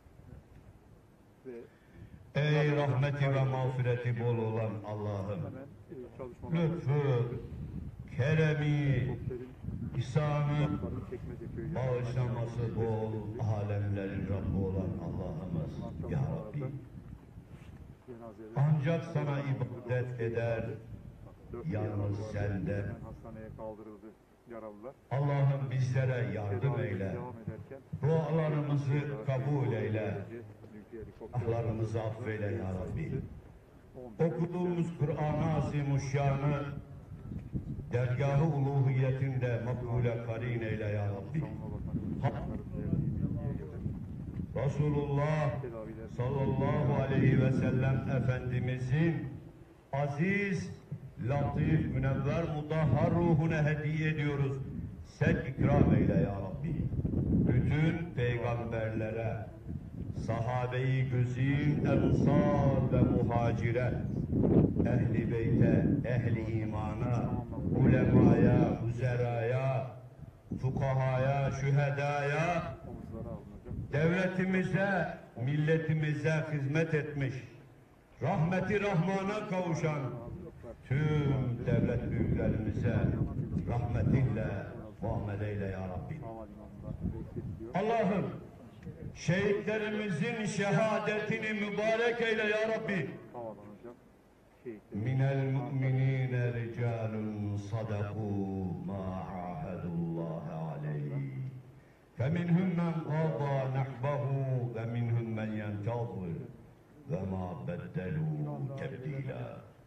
Speaker 1: Ve
Speaker 5: Ey rahmeti ve mağfireti bol olan Allah'ım,
Speaker 1: hemen çalışmalar
Speaker 5: lütfu, keremi,
Speaker 1: helikopterin
Speaker 5: ihsanı,
Speaker 1: Çekmece köyü
Speaker 5: bağışlaması bol, alemlerin Rabbi olan Allah'ımız, Ya Rabbi.
Speaker 1: cenazeleri
Speaker 5: Ancak sana ibadet eder, yalnız senden.
Speaker 1: hastaneye kaldırıldı yaralılar.
Speaker 5: Allah'ım bizlere yardım
Speaker 1: Tedavi
Speaker 5: eyle,
Speaker 1: devam ederken
Speaker 5: dualarımızı kabul eyle,
Speaker 1: dünkü helikopter
Speaker 5: ahlarımızı affeyle Ya Rabbi.
Speaker 1: 11
Speaker 5: Okuduğumuz Kur'an-ı Azimuşşan'ı dergâh-ı uluhiyetinde makbule karin eyle Ya Rabbi.
Speaker 1: Savunma Bakanı bilgiye göre
Speaker 5: Resulullah
Speaker 1: tedaviler
Speaker 5: sallallahu aleyhi ve sellem Efendimizin aziz, latif, münevver, mudahhar ruhuna hediye ediyoruz. Sen ikram eyle Ya Rabbi. Bütün peygamberlere, sahabe-i güzin, ensar ve muhacire, ehli beyte, ehli imana, ulemaya, huzeraya, fukahaya, şühedaya,
Speaker 1: omuzlara alınacak.
Speaker 5: devletimize, milletimize hizmet etmiş, rahmeti Rahman'a kavuşan tüm devlet büyüklerimize rahmetinle muameleyle Ya Rabbi.
Speaker 1: Havalimanında bekletiliyor.
Speaker 5: Allah'ım şehitlerimizin şehadetini mübarek eyle Ya Rabbi.
Speaker 1: Havalanacak şehitler.
Speaker 5: Minel mu'minine ricalun sadaku ma ahadullahi aleyhi. فَمِنْهُمْ مَنْ قَضَى نَحْبَهُ وَمِنْهُمْ مَنْ يَنْتَظِرُ وَمَا بَدَّلُوا تَبْدِيلًا.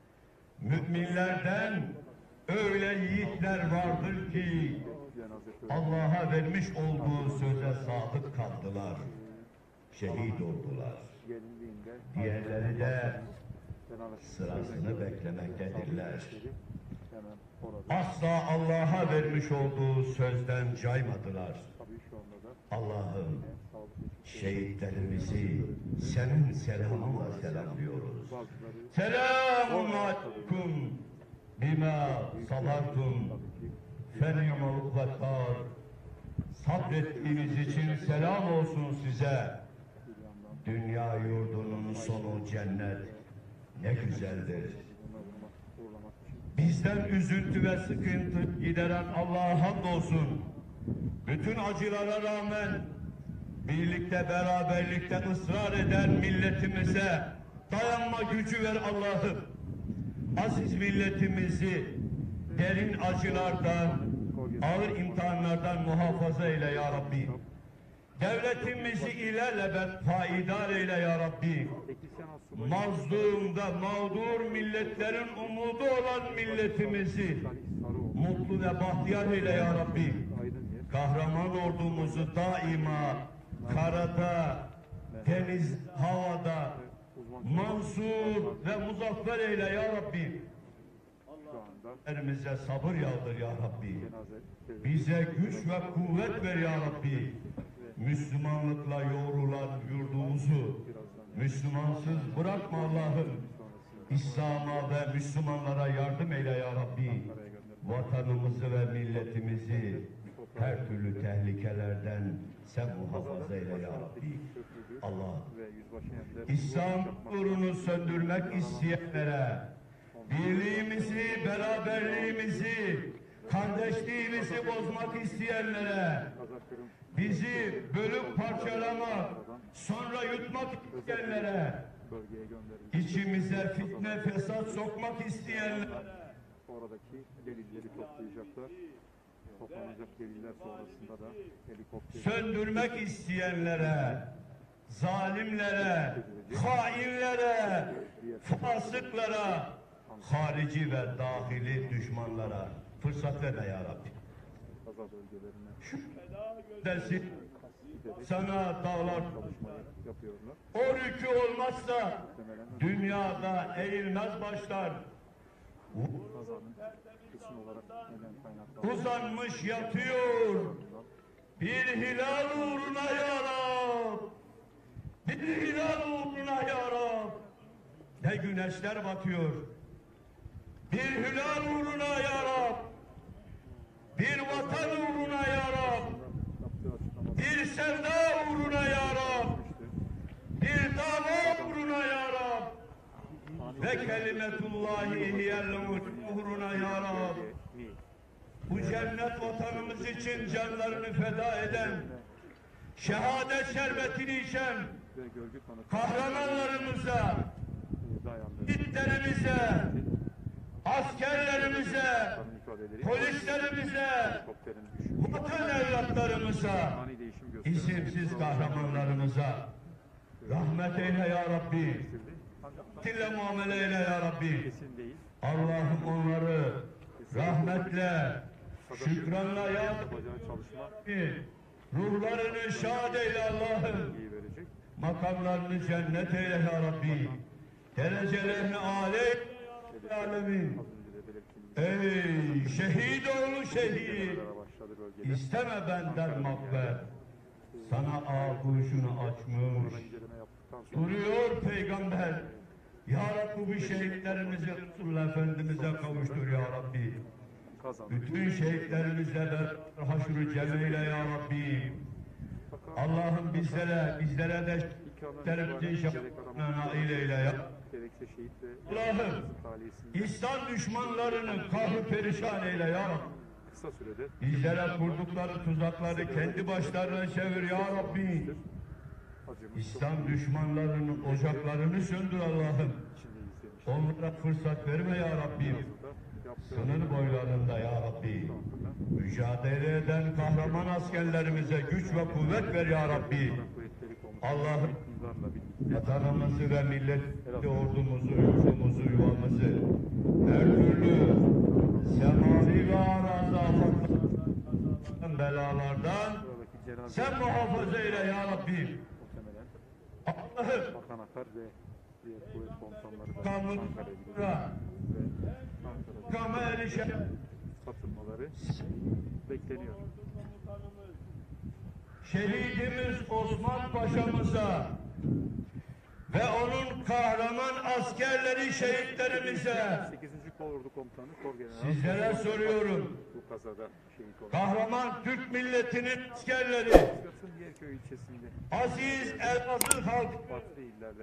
Speaker 5: Müminlerden öyle yiğitler vardır ki
Speaker 1: Cenaze
Speaker 5: Allah'a vermiş olduğu söze sadık kaldılar, şehit oldular.
Speaker 1: gelindiğinde
Speaker 5: Diğerleri de
Speaker 1: cenaze
Speaker 5: sırasını beklemektedirler.
Speaker 1: hemen orada.
Speaker 5: Asla Allah'a vermiş olduğu sözden caymadılar.
Speaker 1: Tabii şu anda da
Speaker 5: Allah'ım
Speaker 1: sağlık ekipleri
Speaker 5: şehitlerimizi senin selamınla selamlıyoruz.
Speaker 1: bazıları
Speaker 5: Selamun aleyküm bima sabartum feni'mal ukvetar. Sabrettiğiniz için selam olsun size.
Speaker 1: bir yandan
Speaker 5: Dünya yurdunun sonu cennet. Ne güzeldir.
Speaker 1: bunları uğurlamak için
Speaker 5: Bizden üzüntü ve sıkıntı gideren Allah'a hamdolsun. Bütün acılara rağmen birlikte beraberlikte ısrar eden milletimize dayanma gücü ver Allah'ım. Aziz milletimizi derin acılardan, ağır imtihanlardan muhafaza eyle ya Rabbi. Devletimizi ilelebet faidar eyle ya Rabbi. Mazlum da mağdur milletlerin umudu olan milletimizi mutlu ve bahtiyar eyle ya Rabbi. Kahraman ordumuzu daima karada, deniz, havada mansur ve muzaffer eyle ya Rabbi. Elimize sabır yağdır ya Rabbi. Bize güç ve kuvvet ver ya Rabbi. Müslümanlıkla yoğrulan yurdumuzu Müslümansız bırakma Allah'ım. İslam'a ve Müslümanlara yardım eyle ya Rabbi. Vatanımızı ve milletimizi her türlü tehlikelerden sen muhafaza eyle ya Rabbi. Allah, İslam nurunu söndürmek isteyenlere, birliğimizi, beraberliğimizi, kardeşliğimizi bozmak isteyenlere, bizi bölüp parçalamak, sonra yutmak isteyenlere, içimize fitne, fesat sokmak isteyenlere,
Speaker 1: oradaki delilleri toplayacaklar. Toplanacak deliller sonrasında da helikopter
Speaker 5: söndürmek isteyenlere, zalimlere, hainlere, fasıklara, harici ve dahili düşmanlara fırsat verme ya Rabbi.
Speaker 1: Gaza bölgelerine
Speaker 5: Şu dersin sana dağlar
Speaker 1: yapıyorlar.
Speaker 5: o rükü olmazsa dünyada eğilmez başlar.
Speaker 1: Gazanın kısım olarak neden kaynaklı?
Speaker 5: Uzanmış yatıyor. Bir hilal uğruna ya Rab. Bir hilal uğruna ya Rab. Ne güneşler batıyor. Bir hilal uğruna ya Rab. Bir vatan uğruna ya Rab. Bir sevda uğruna ya Rab. Bir dava uğruna ya Rab. Ve kelimetullahi hiyel uğruna ya Rab. Bu cennet vatanımız için canlarını feda eden, şehadet şerbetini içen kahramanlarımıza, itlerimize, askerlerimize, polislerimize, vatan evlatlarımıza, isimsiz kahramanlarımıza rahmet eyle ya Rabbi. Dille muamele eyle ya Rabbi. Allah'ım onları rahmetle, şükranla ya Rabbi. Ruhlarını şad eyle Allah'ım. Makamlarını cennet eyle ya Rabbi. Derecelerini âle alemin. Ey şehit oğlu şehit. İsteme benden makber. Sana ağuşunu açmış. Duruyor peygamber. Ya Rabbi bu şehitlerimizi Resulullah Efendimiz'e kavuştur ya Rabbi. Bütün şehitlerimizle beraber haşr-ı cemile ya Rabbi. Allah'ım bizlere de şehitlerimizin şefaatine nail eyle ya. Allah'ım İslam düşmanlarının kahrı perişan eyle ya Rabbi. Bizlere kurdukları tuzakları kendi başlarına çevir ya Rabbi. İslam düşmanlarının ocaklarını söndür Allah'ım. Onlara fırsat verme ya Rabbi. Sınır boylarında ya Rabbi. Mücadele eden kahraman askerlerimize güç ve kuvvet ver ya Rabbi. Allah'ım vatanımızı ve millet ordumuzu, yurdumuzu, yuvamızı her türlü semavi ve arazi afatlardan, belalardan sen muhafaza eyle ya Rabbi. Allah'ım
Speaker 1: Bakan Akar ve diğer kuvvet komutanları da
Speaker 5: kanunlara, kama erişen
Speaker 1: katılmaları bekleniyor.
Speaker 5: şehidimiz Osman Paşa'mıza ve onun kahraman askerleri şehitlerimize
Speaker 1: 8. Kolordu Komutanı Korgeneral
Speaker 5: sizlere soruyorum.
Speaker 1: bu kazada şehit olan.
Speaker 5: Kahraman Türk milletinin askerleri,
Speaker 1: Sivas'ın Yerköy ilçesinde
Speaker 5: aziz Elazığ halk
Speaker 1: farklı illerde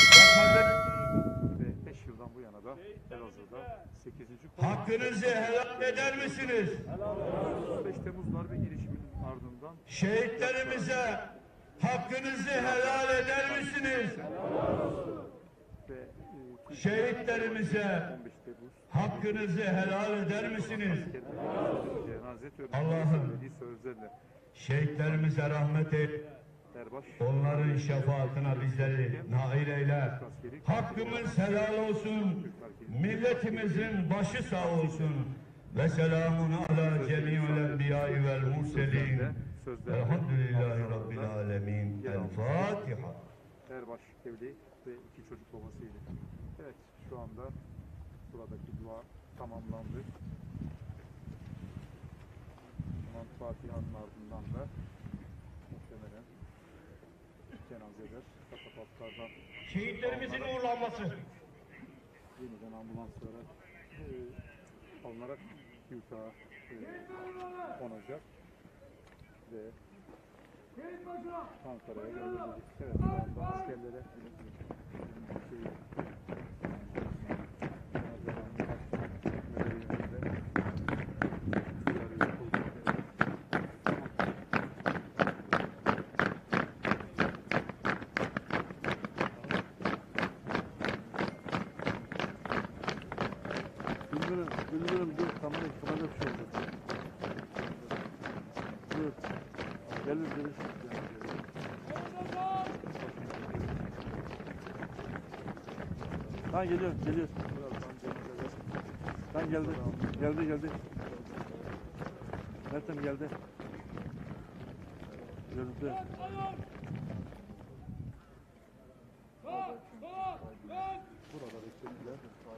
Speaker 1: ve 5 yıldan bu yana da Elazığ'da 8.
Speaker 5: hakkınızı helal eder misiniz?
Speaker 1: 5 Temmuz darbe girişiminin ardından
Speaker 5: Şehitlerimize hakkınızı helal eder misiniz?
Speaker 1: Ve
Speaker 5: Şehitlerimize
Speaker 1: 15 Temmuz
Speaker 5: hakkınızı helal eder misiniz?
Speaker 1: cenaze töreninde
Speaker 5: Allah'ım.
Speaker 1: söylediği sözlerle
Speaker 5: Şehitlerimize rahmet et.
Speaker 1: Erbaş
Speaker 5: Onların şefaatine bizleri nail eyle. Hakkımız helal olsun. Milletimizin başı sağ olsun. Ve selamun ala cemi'ül enbiyai vel murselin. Elhamdülillahi Rabbil alemin. El Fatiha.
Speaker 1: Erbaş evli ve 2 çocuk babasıydı. Evet, şu anda buradaki dua tamamlandı. Aman Fatiha'nın ardından da muhtemelen cenazeler katapultlardan
Speaker 4: Şehitlerimizin uğurlanması.
Speaker 1: yeniden ambulanslara alınarak yurtağa konacak ve Ankara'ya gönderilecek. Evet, şu anda askerlere
Speaker 3: Bilmiyorum dur kamera bir şey oldu. Dur. Gelir. Ha geliyor. Ben geldi. Mertem geldi. Görüldü.
Speaker 1: burada beklediler.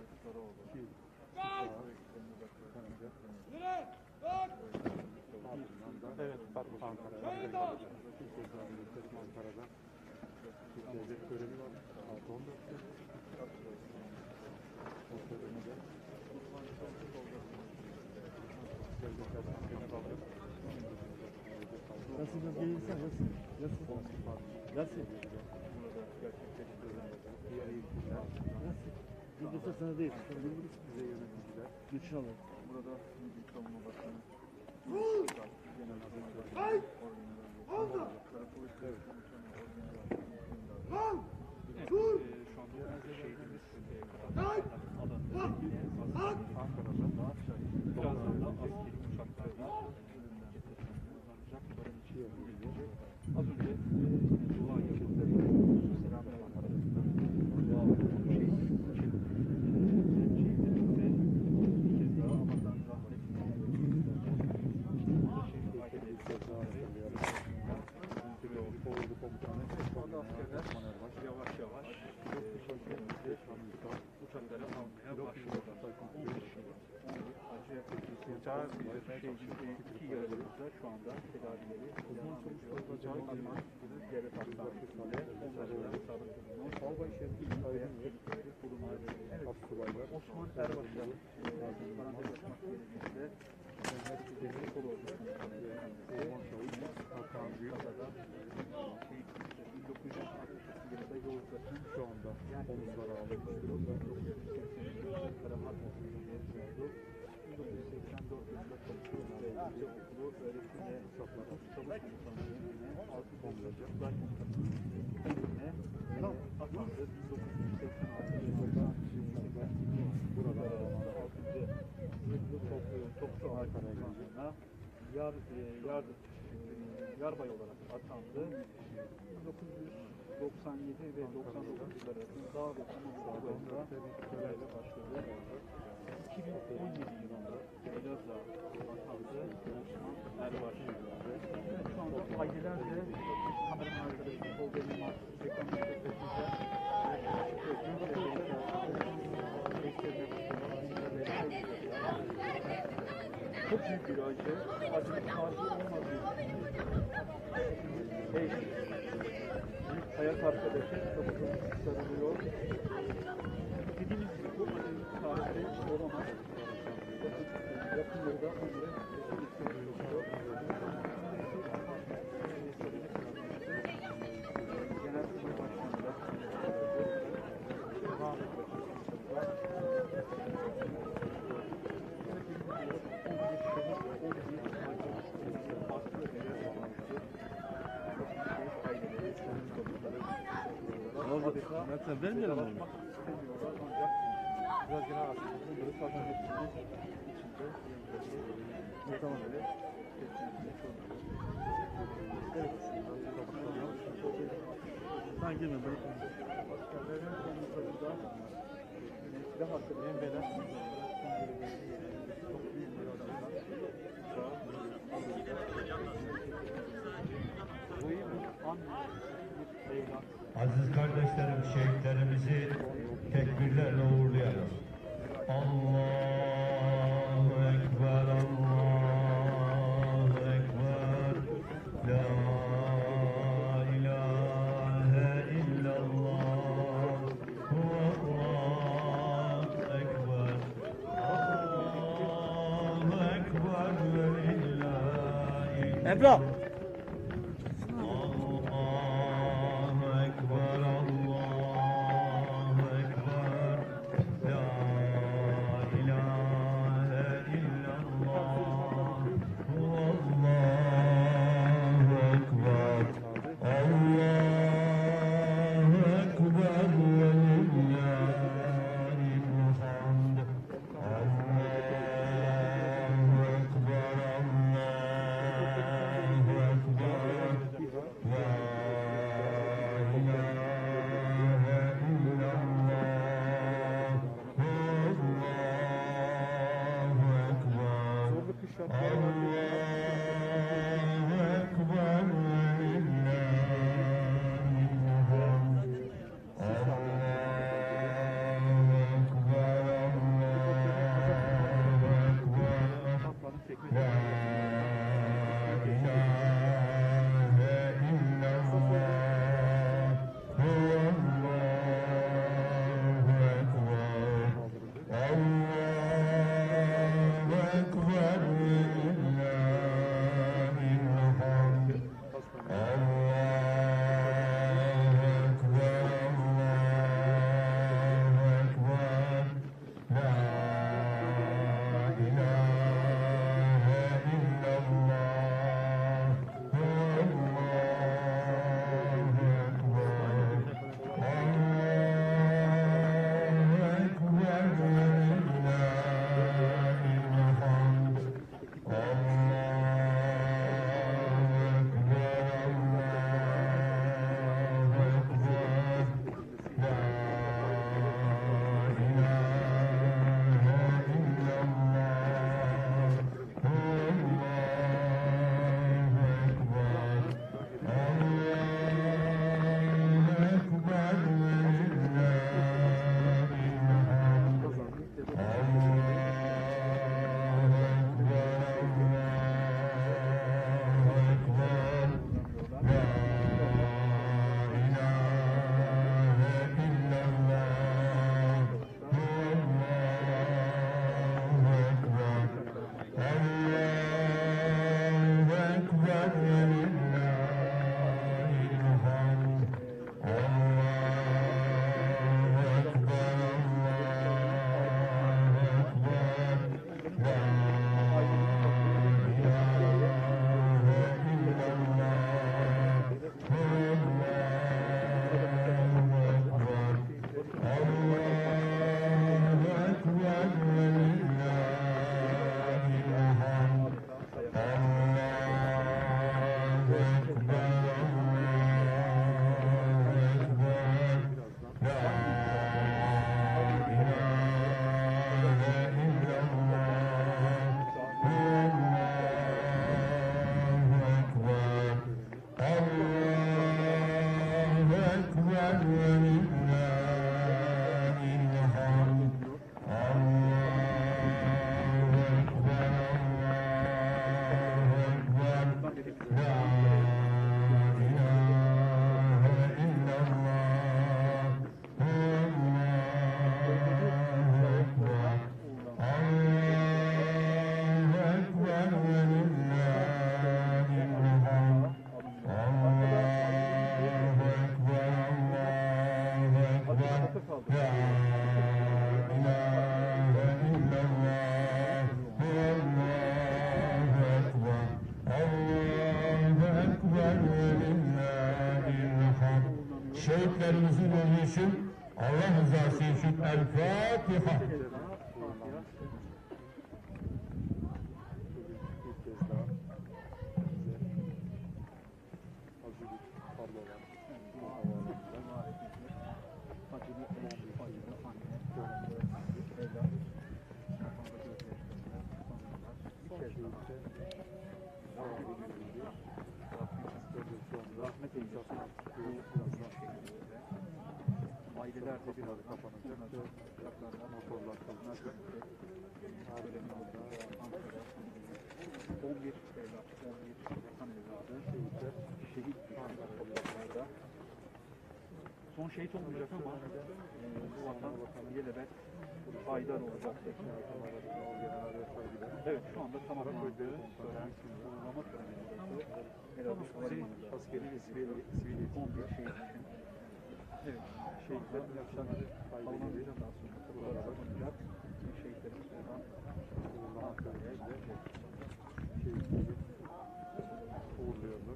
Speaker 1: Evet, Ankara'ya Ankara'da bir devlet töreni var. 6-14'te. O töreni de
Speaker 3: Nasıl gelirsen nasıl? Güldürse sana değil.
Speaker 1: bize yöneticiler
Speaker 3: Güçün alır.
Speaker 2: Burada Milli Savunma Bakanı az önce dua yapıldı.
Speaker 1: Ordu komutanı
Speaker 2: Yavaş yavaş uçakları almaya başlıyorlar. İki yaralarımızda şu anda tedavileri devam ediyor. Ama devlet hastanesinde onların sağlık durumu,
Speaker 1: Albay Şevki İlkay'ın
Speaker 2: durumları. Osman Erbaş'la parantez açmak gerekirse Demir Kol Ordusu'nun
Speaker 1: Hakan Büyük
Speaker 2: kazada 1962 yılında Yozgat'ın
Speaker 1: şu anda omuzlara alınmıştır.
Speaker 2: 1984 yılında çalışıyor ve okulu öğretimde çavuş komutanlığına altı komutanlar komutanlığına atandı. 1986 yılında burada 6. Topçu Alkan'a yarbay olarak atandı. 1997 ve 99 yılları arasında Dağ ve Tamam Sağları'nda göreve başladı. 2017 yılında Elazığ'a atandı. Osman Erbaş. Evet, şu anda aileler de kameraman arkadaşım Tolga Yılmaz ekranı sesleneceğiz. Çok büyük bir acı. Acının tarzı olmadığı eş, büyük hayat arkadaşı kapıdan sarılıyor. Dediğimiz gibi bu acının tarifi olamaz. Yakın yılda onları Genelkurmay Başkanı da devam etmek adeta
Speaker 3: vermeyelim onu.
Speaker 2: istemiyorlar ancak biraz genel bunları takip ettiğimiz içinde muhtemelen evet.
Speaker 3: Ben girmem.
Speaker 2: Askerlerin komutanında silah hakkı enbeler çok büyük bir adamdan bu iyi bir an bir heyelan.
Speaker 5: Aziz kardeşlerim, şehitlerimizi tekbirlerle uğurlayalım. Allahu Ekber, Allahu Ekber, La ilahe illallah, Allahu Ekber, Allahu Ekber ve lillahi.
Speaker 3: Emrah!
Speaker 5: şehitlerimizin ruhu için, Allah rızası için El Fatiha.
Speaker 1: Bugün ilk kez daha bize acı bir tablo var. Bu havaalanında.
Speaker 2: Acılı eş, acılı anne, görüntü, evlat, kafamda gözyaşlarıyla sonralar. Bir kez daha rahmet eylesin. Aileler de biraz kapanacak.
Speaker 1: Motorlar kalınacak.
Speaker 2: Ankara, 11 evlat, 11 vatan evladı, şehit Ankara'da. Son şehit olmayacak ama bu vatan ilelebet haydar olacak. Evet, şu anda tamamlandı. Uğurlama töreni burası. Elazığ Havalimanı'nda.
Speaker 1: Askeri ve sivil
Speaker 2: 11 şehit için. Evet, şehitlerin yaşamları alınamayacak daha sonra. Burada yapılacak. Şehitlerimiz buradan Ankara'ya gidecek.
Speaker 1: şehitleri uğurluyorlar.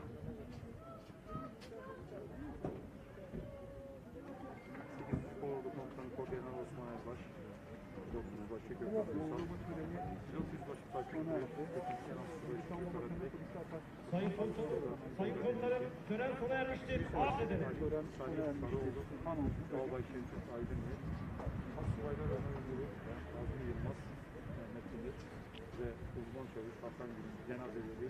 Speaker 1: Ordu Komutanı Koordinatör Osman Erbaş, 9 başı Gökhan Uysal, 400 başı Taşkın Bey, 2 başı Gökhan Bey,
Speaker 4: Sayın Komutanım, tören sona ermiştir. Arz ederim.
Speaker 1: Tören Salih Karaoğlu, Albay Şevket Aydınlı, Asubaylar Ömer Ömürlü, Azmi Yılmaz, Mehmet Yıldız ve Uzman Çavuş Hakan Gül'ün cenazeleri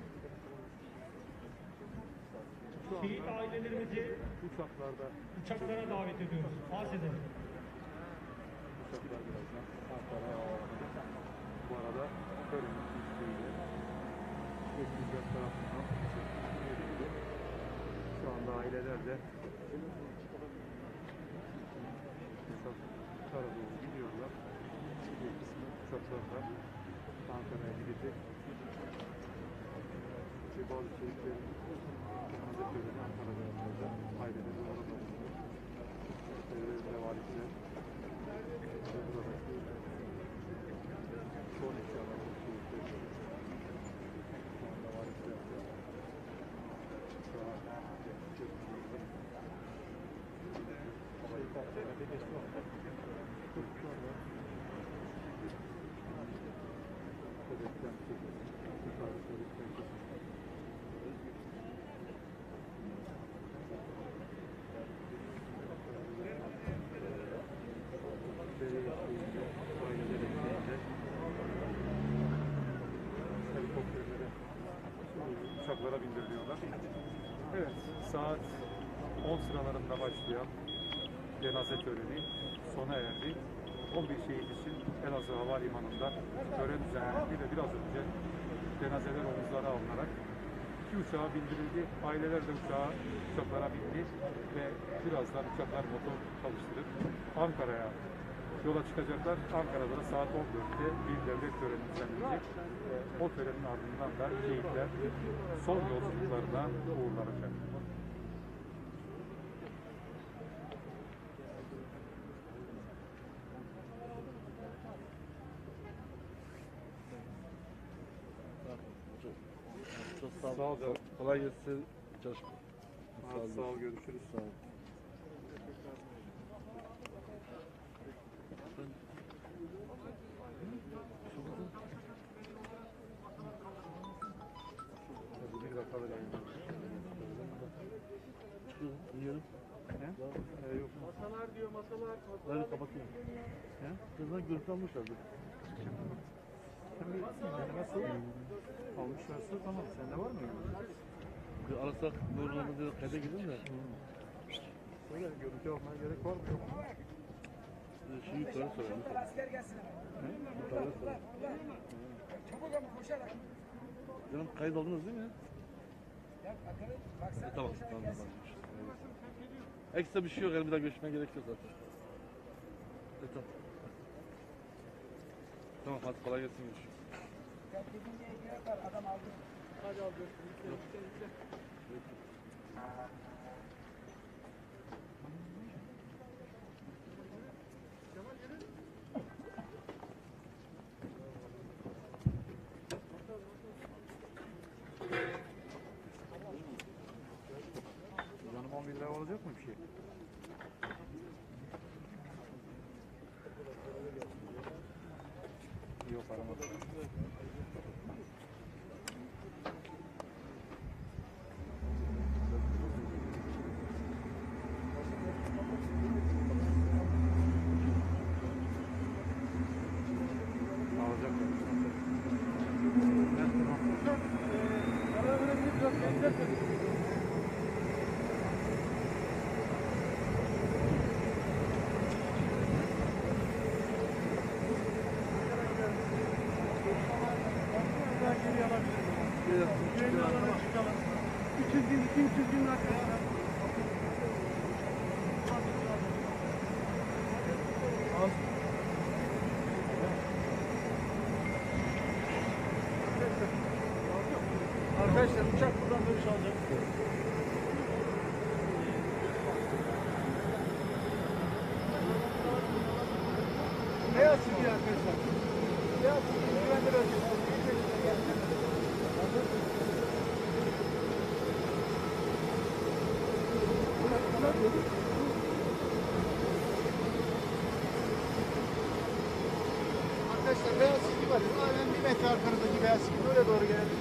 Speaker 4: Şehit ailelerimizi uçaklara davet ediyoruz. Arz ederim.
Speaker 1: uçaklar birazdan Ankara'ya havalanacak. Bu arada törenin isteğiyle yetkililer tarafından verildi. Şu anda aileler de uçaklara doğru gidiyorlar. Bir kısmı uçaklarla Ankara'ya gidecek. Ve bazı şehitlerin cenazelerini Ankara'da yapılacak. Aileleri orada bulunuyor. Ve valisler ve buradaki son eşyaların şehitleri. Şu anda valisler de şu an götürüyorlar. Şehit Ankara'da geçti var. Türkçüler var. Sebepten çekildi. Yukarı sebepten çekildi. Helikopterlere, uçaklara bindiriliyorlar. Evet, saat 10 sıralarında başlayan cenaze töreni sona erdi. 11 şehit için Elazığ Havalimanı'nda tören düzenlendi ve biraz önce cenazeler omuzlara alınarak 2 uçağa bindirildi. Aileler de uçaklara bindi ve birazdan uçaklar motor çalıştırıp Ankara'ya yola çıkacaklar. Ankara'da da saat 14'te bir devlet töreni düzenlenecek. O törenin ardından da şehitler son yolculuklarına uğurlanacak.
Speaker 3: Sağ ol. Kolay gelsin. Çalışma.
Speaker 1: Sağ ol, görüşürüz.
Speaker 3: Sağ ol.
Speaker 1: Tabii bir dakika böyle.
Speaker 3: Yiyelim.
Speaker 1: Yok.
Speaker 3: Masalar diyor, masalar. Hadi kapatayım. Kızdan görüntü almışlardı.
Speaker 1: Nasıl? Almışlarsa tamam. Sende var mı?
Speaker 3: Bir arasak Nurhan'ı diyor, kayda gidin de.
Speaker 1: Söyle, görüntü almaya gerek var mı? Yok.
Speaker 3: Şimdi yukarı soralım.
Speaker 6: Asker gelsin.
Speaker 3: Yukarı soralım.
Speaker 6: Çabuk ama koşarak.
Speaker 3: Canım kayıt oldunuz değil mi?
Speaker 6: Ya bakalım baksana.
Speaker 3: Tamam, tamam. Ekstra bir şey yok, yani bir daha görüşmeye gerek yok zaten. Tamam. Tamam, hadi kolay gelsin, görüşürüz.
Speaker 6: Ya dediğin yere girer var adam aldı. Hadi aldı.
Speaker 1: Canım 11 lira olacak mı bir şey?
Speaker 6: Arkadaşlar uçak buradan dönüş alacak. Beyaz çizgi arkadaşlar. Beyaz çizgi güvenli bölgesi. Arkadaşlar beyaz çizgi var. Aynen 1 metre arkanızdaki beyaz çizgi. Öyle doğru gelelim.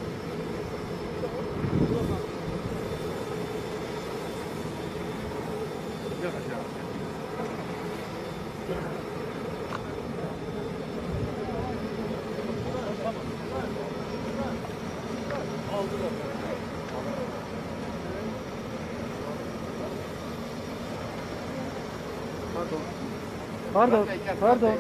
Speaker 7: Pardon, pardon.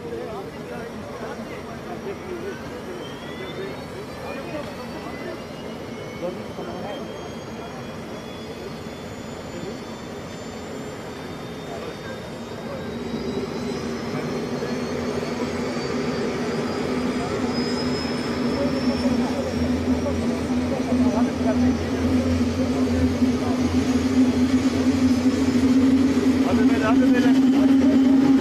Speaker 7: Hadi böyle.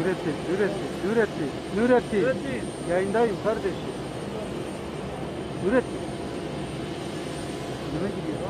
Speaker 3: Nurettin. Yayındayım kardeşim. Nurettin. Kime gidiyor?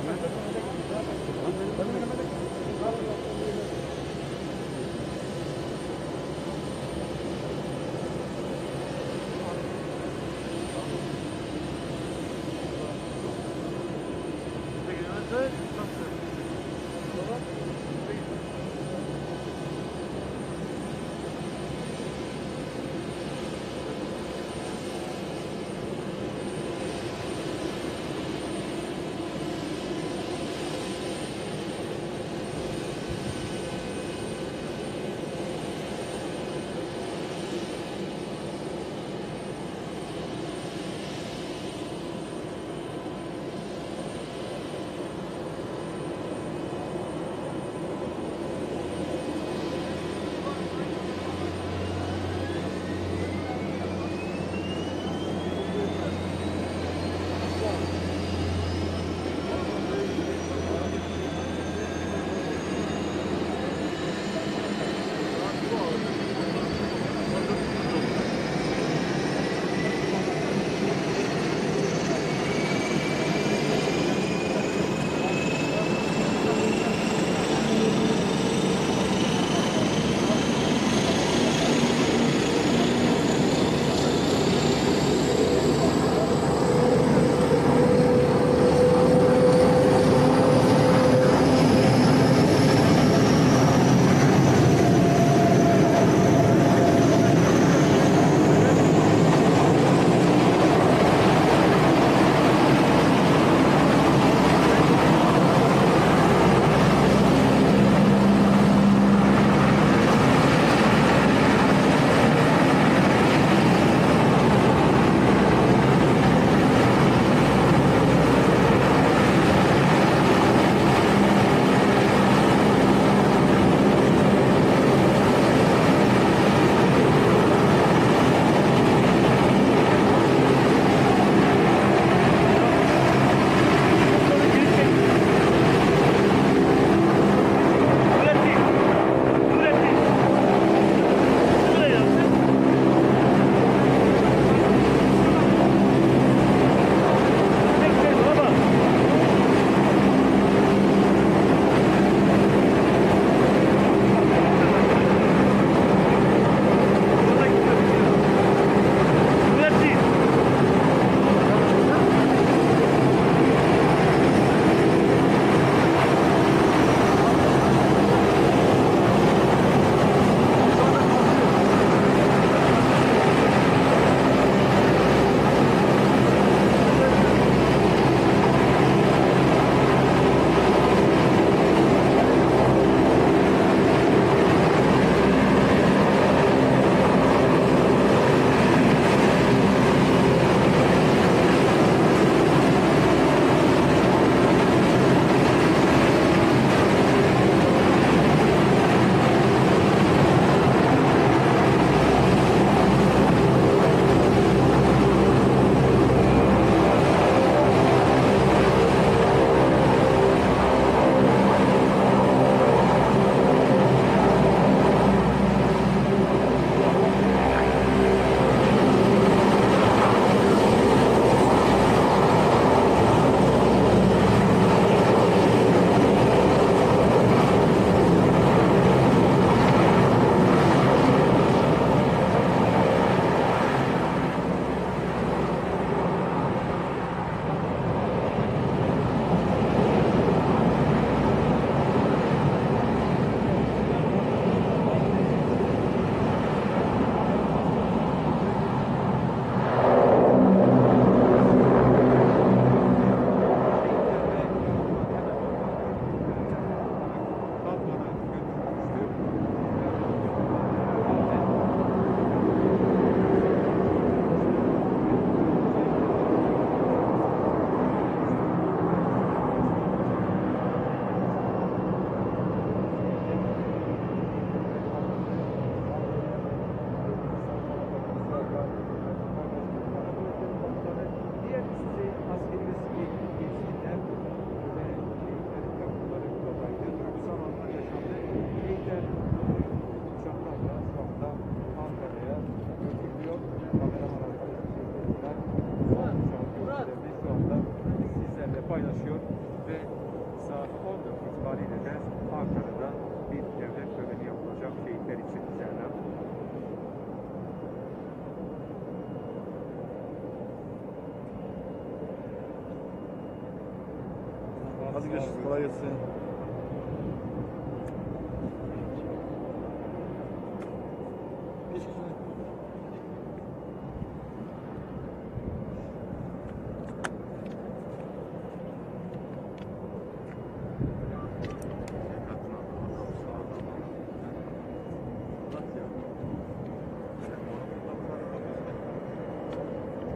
Speaker 7: Görüşürüz. Kolay gelsin.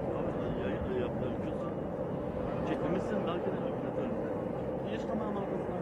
Speaker 3: Çekmemişsin daha gene. İyi tamam abi.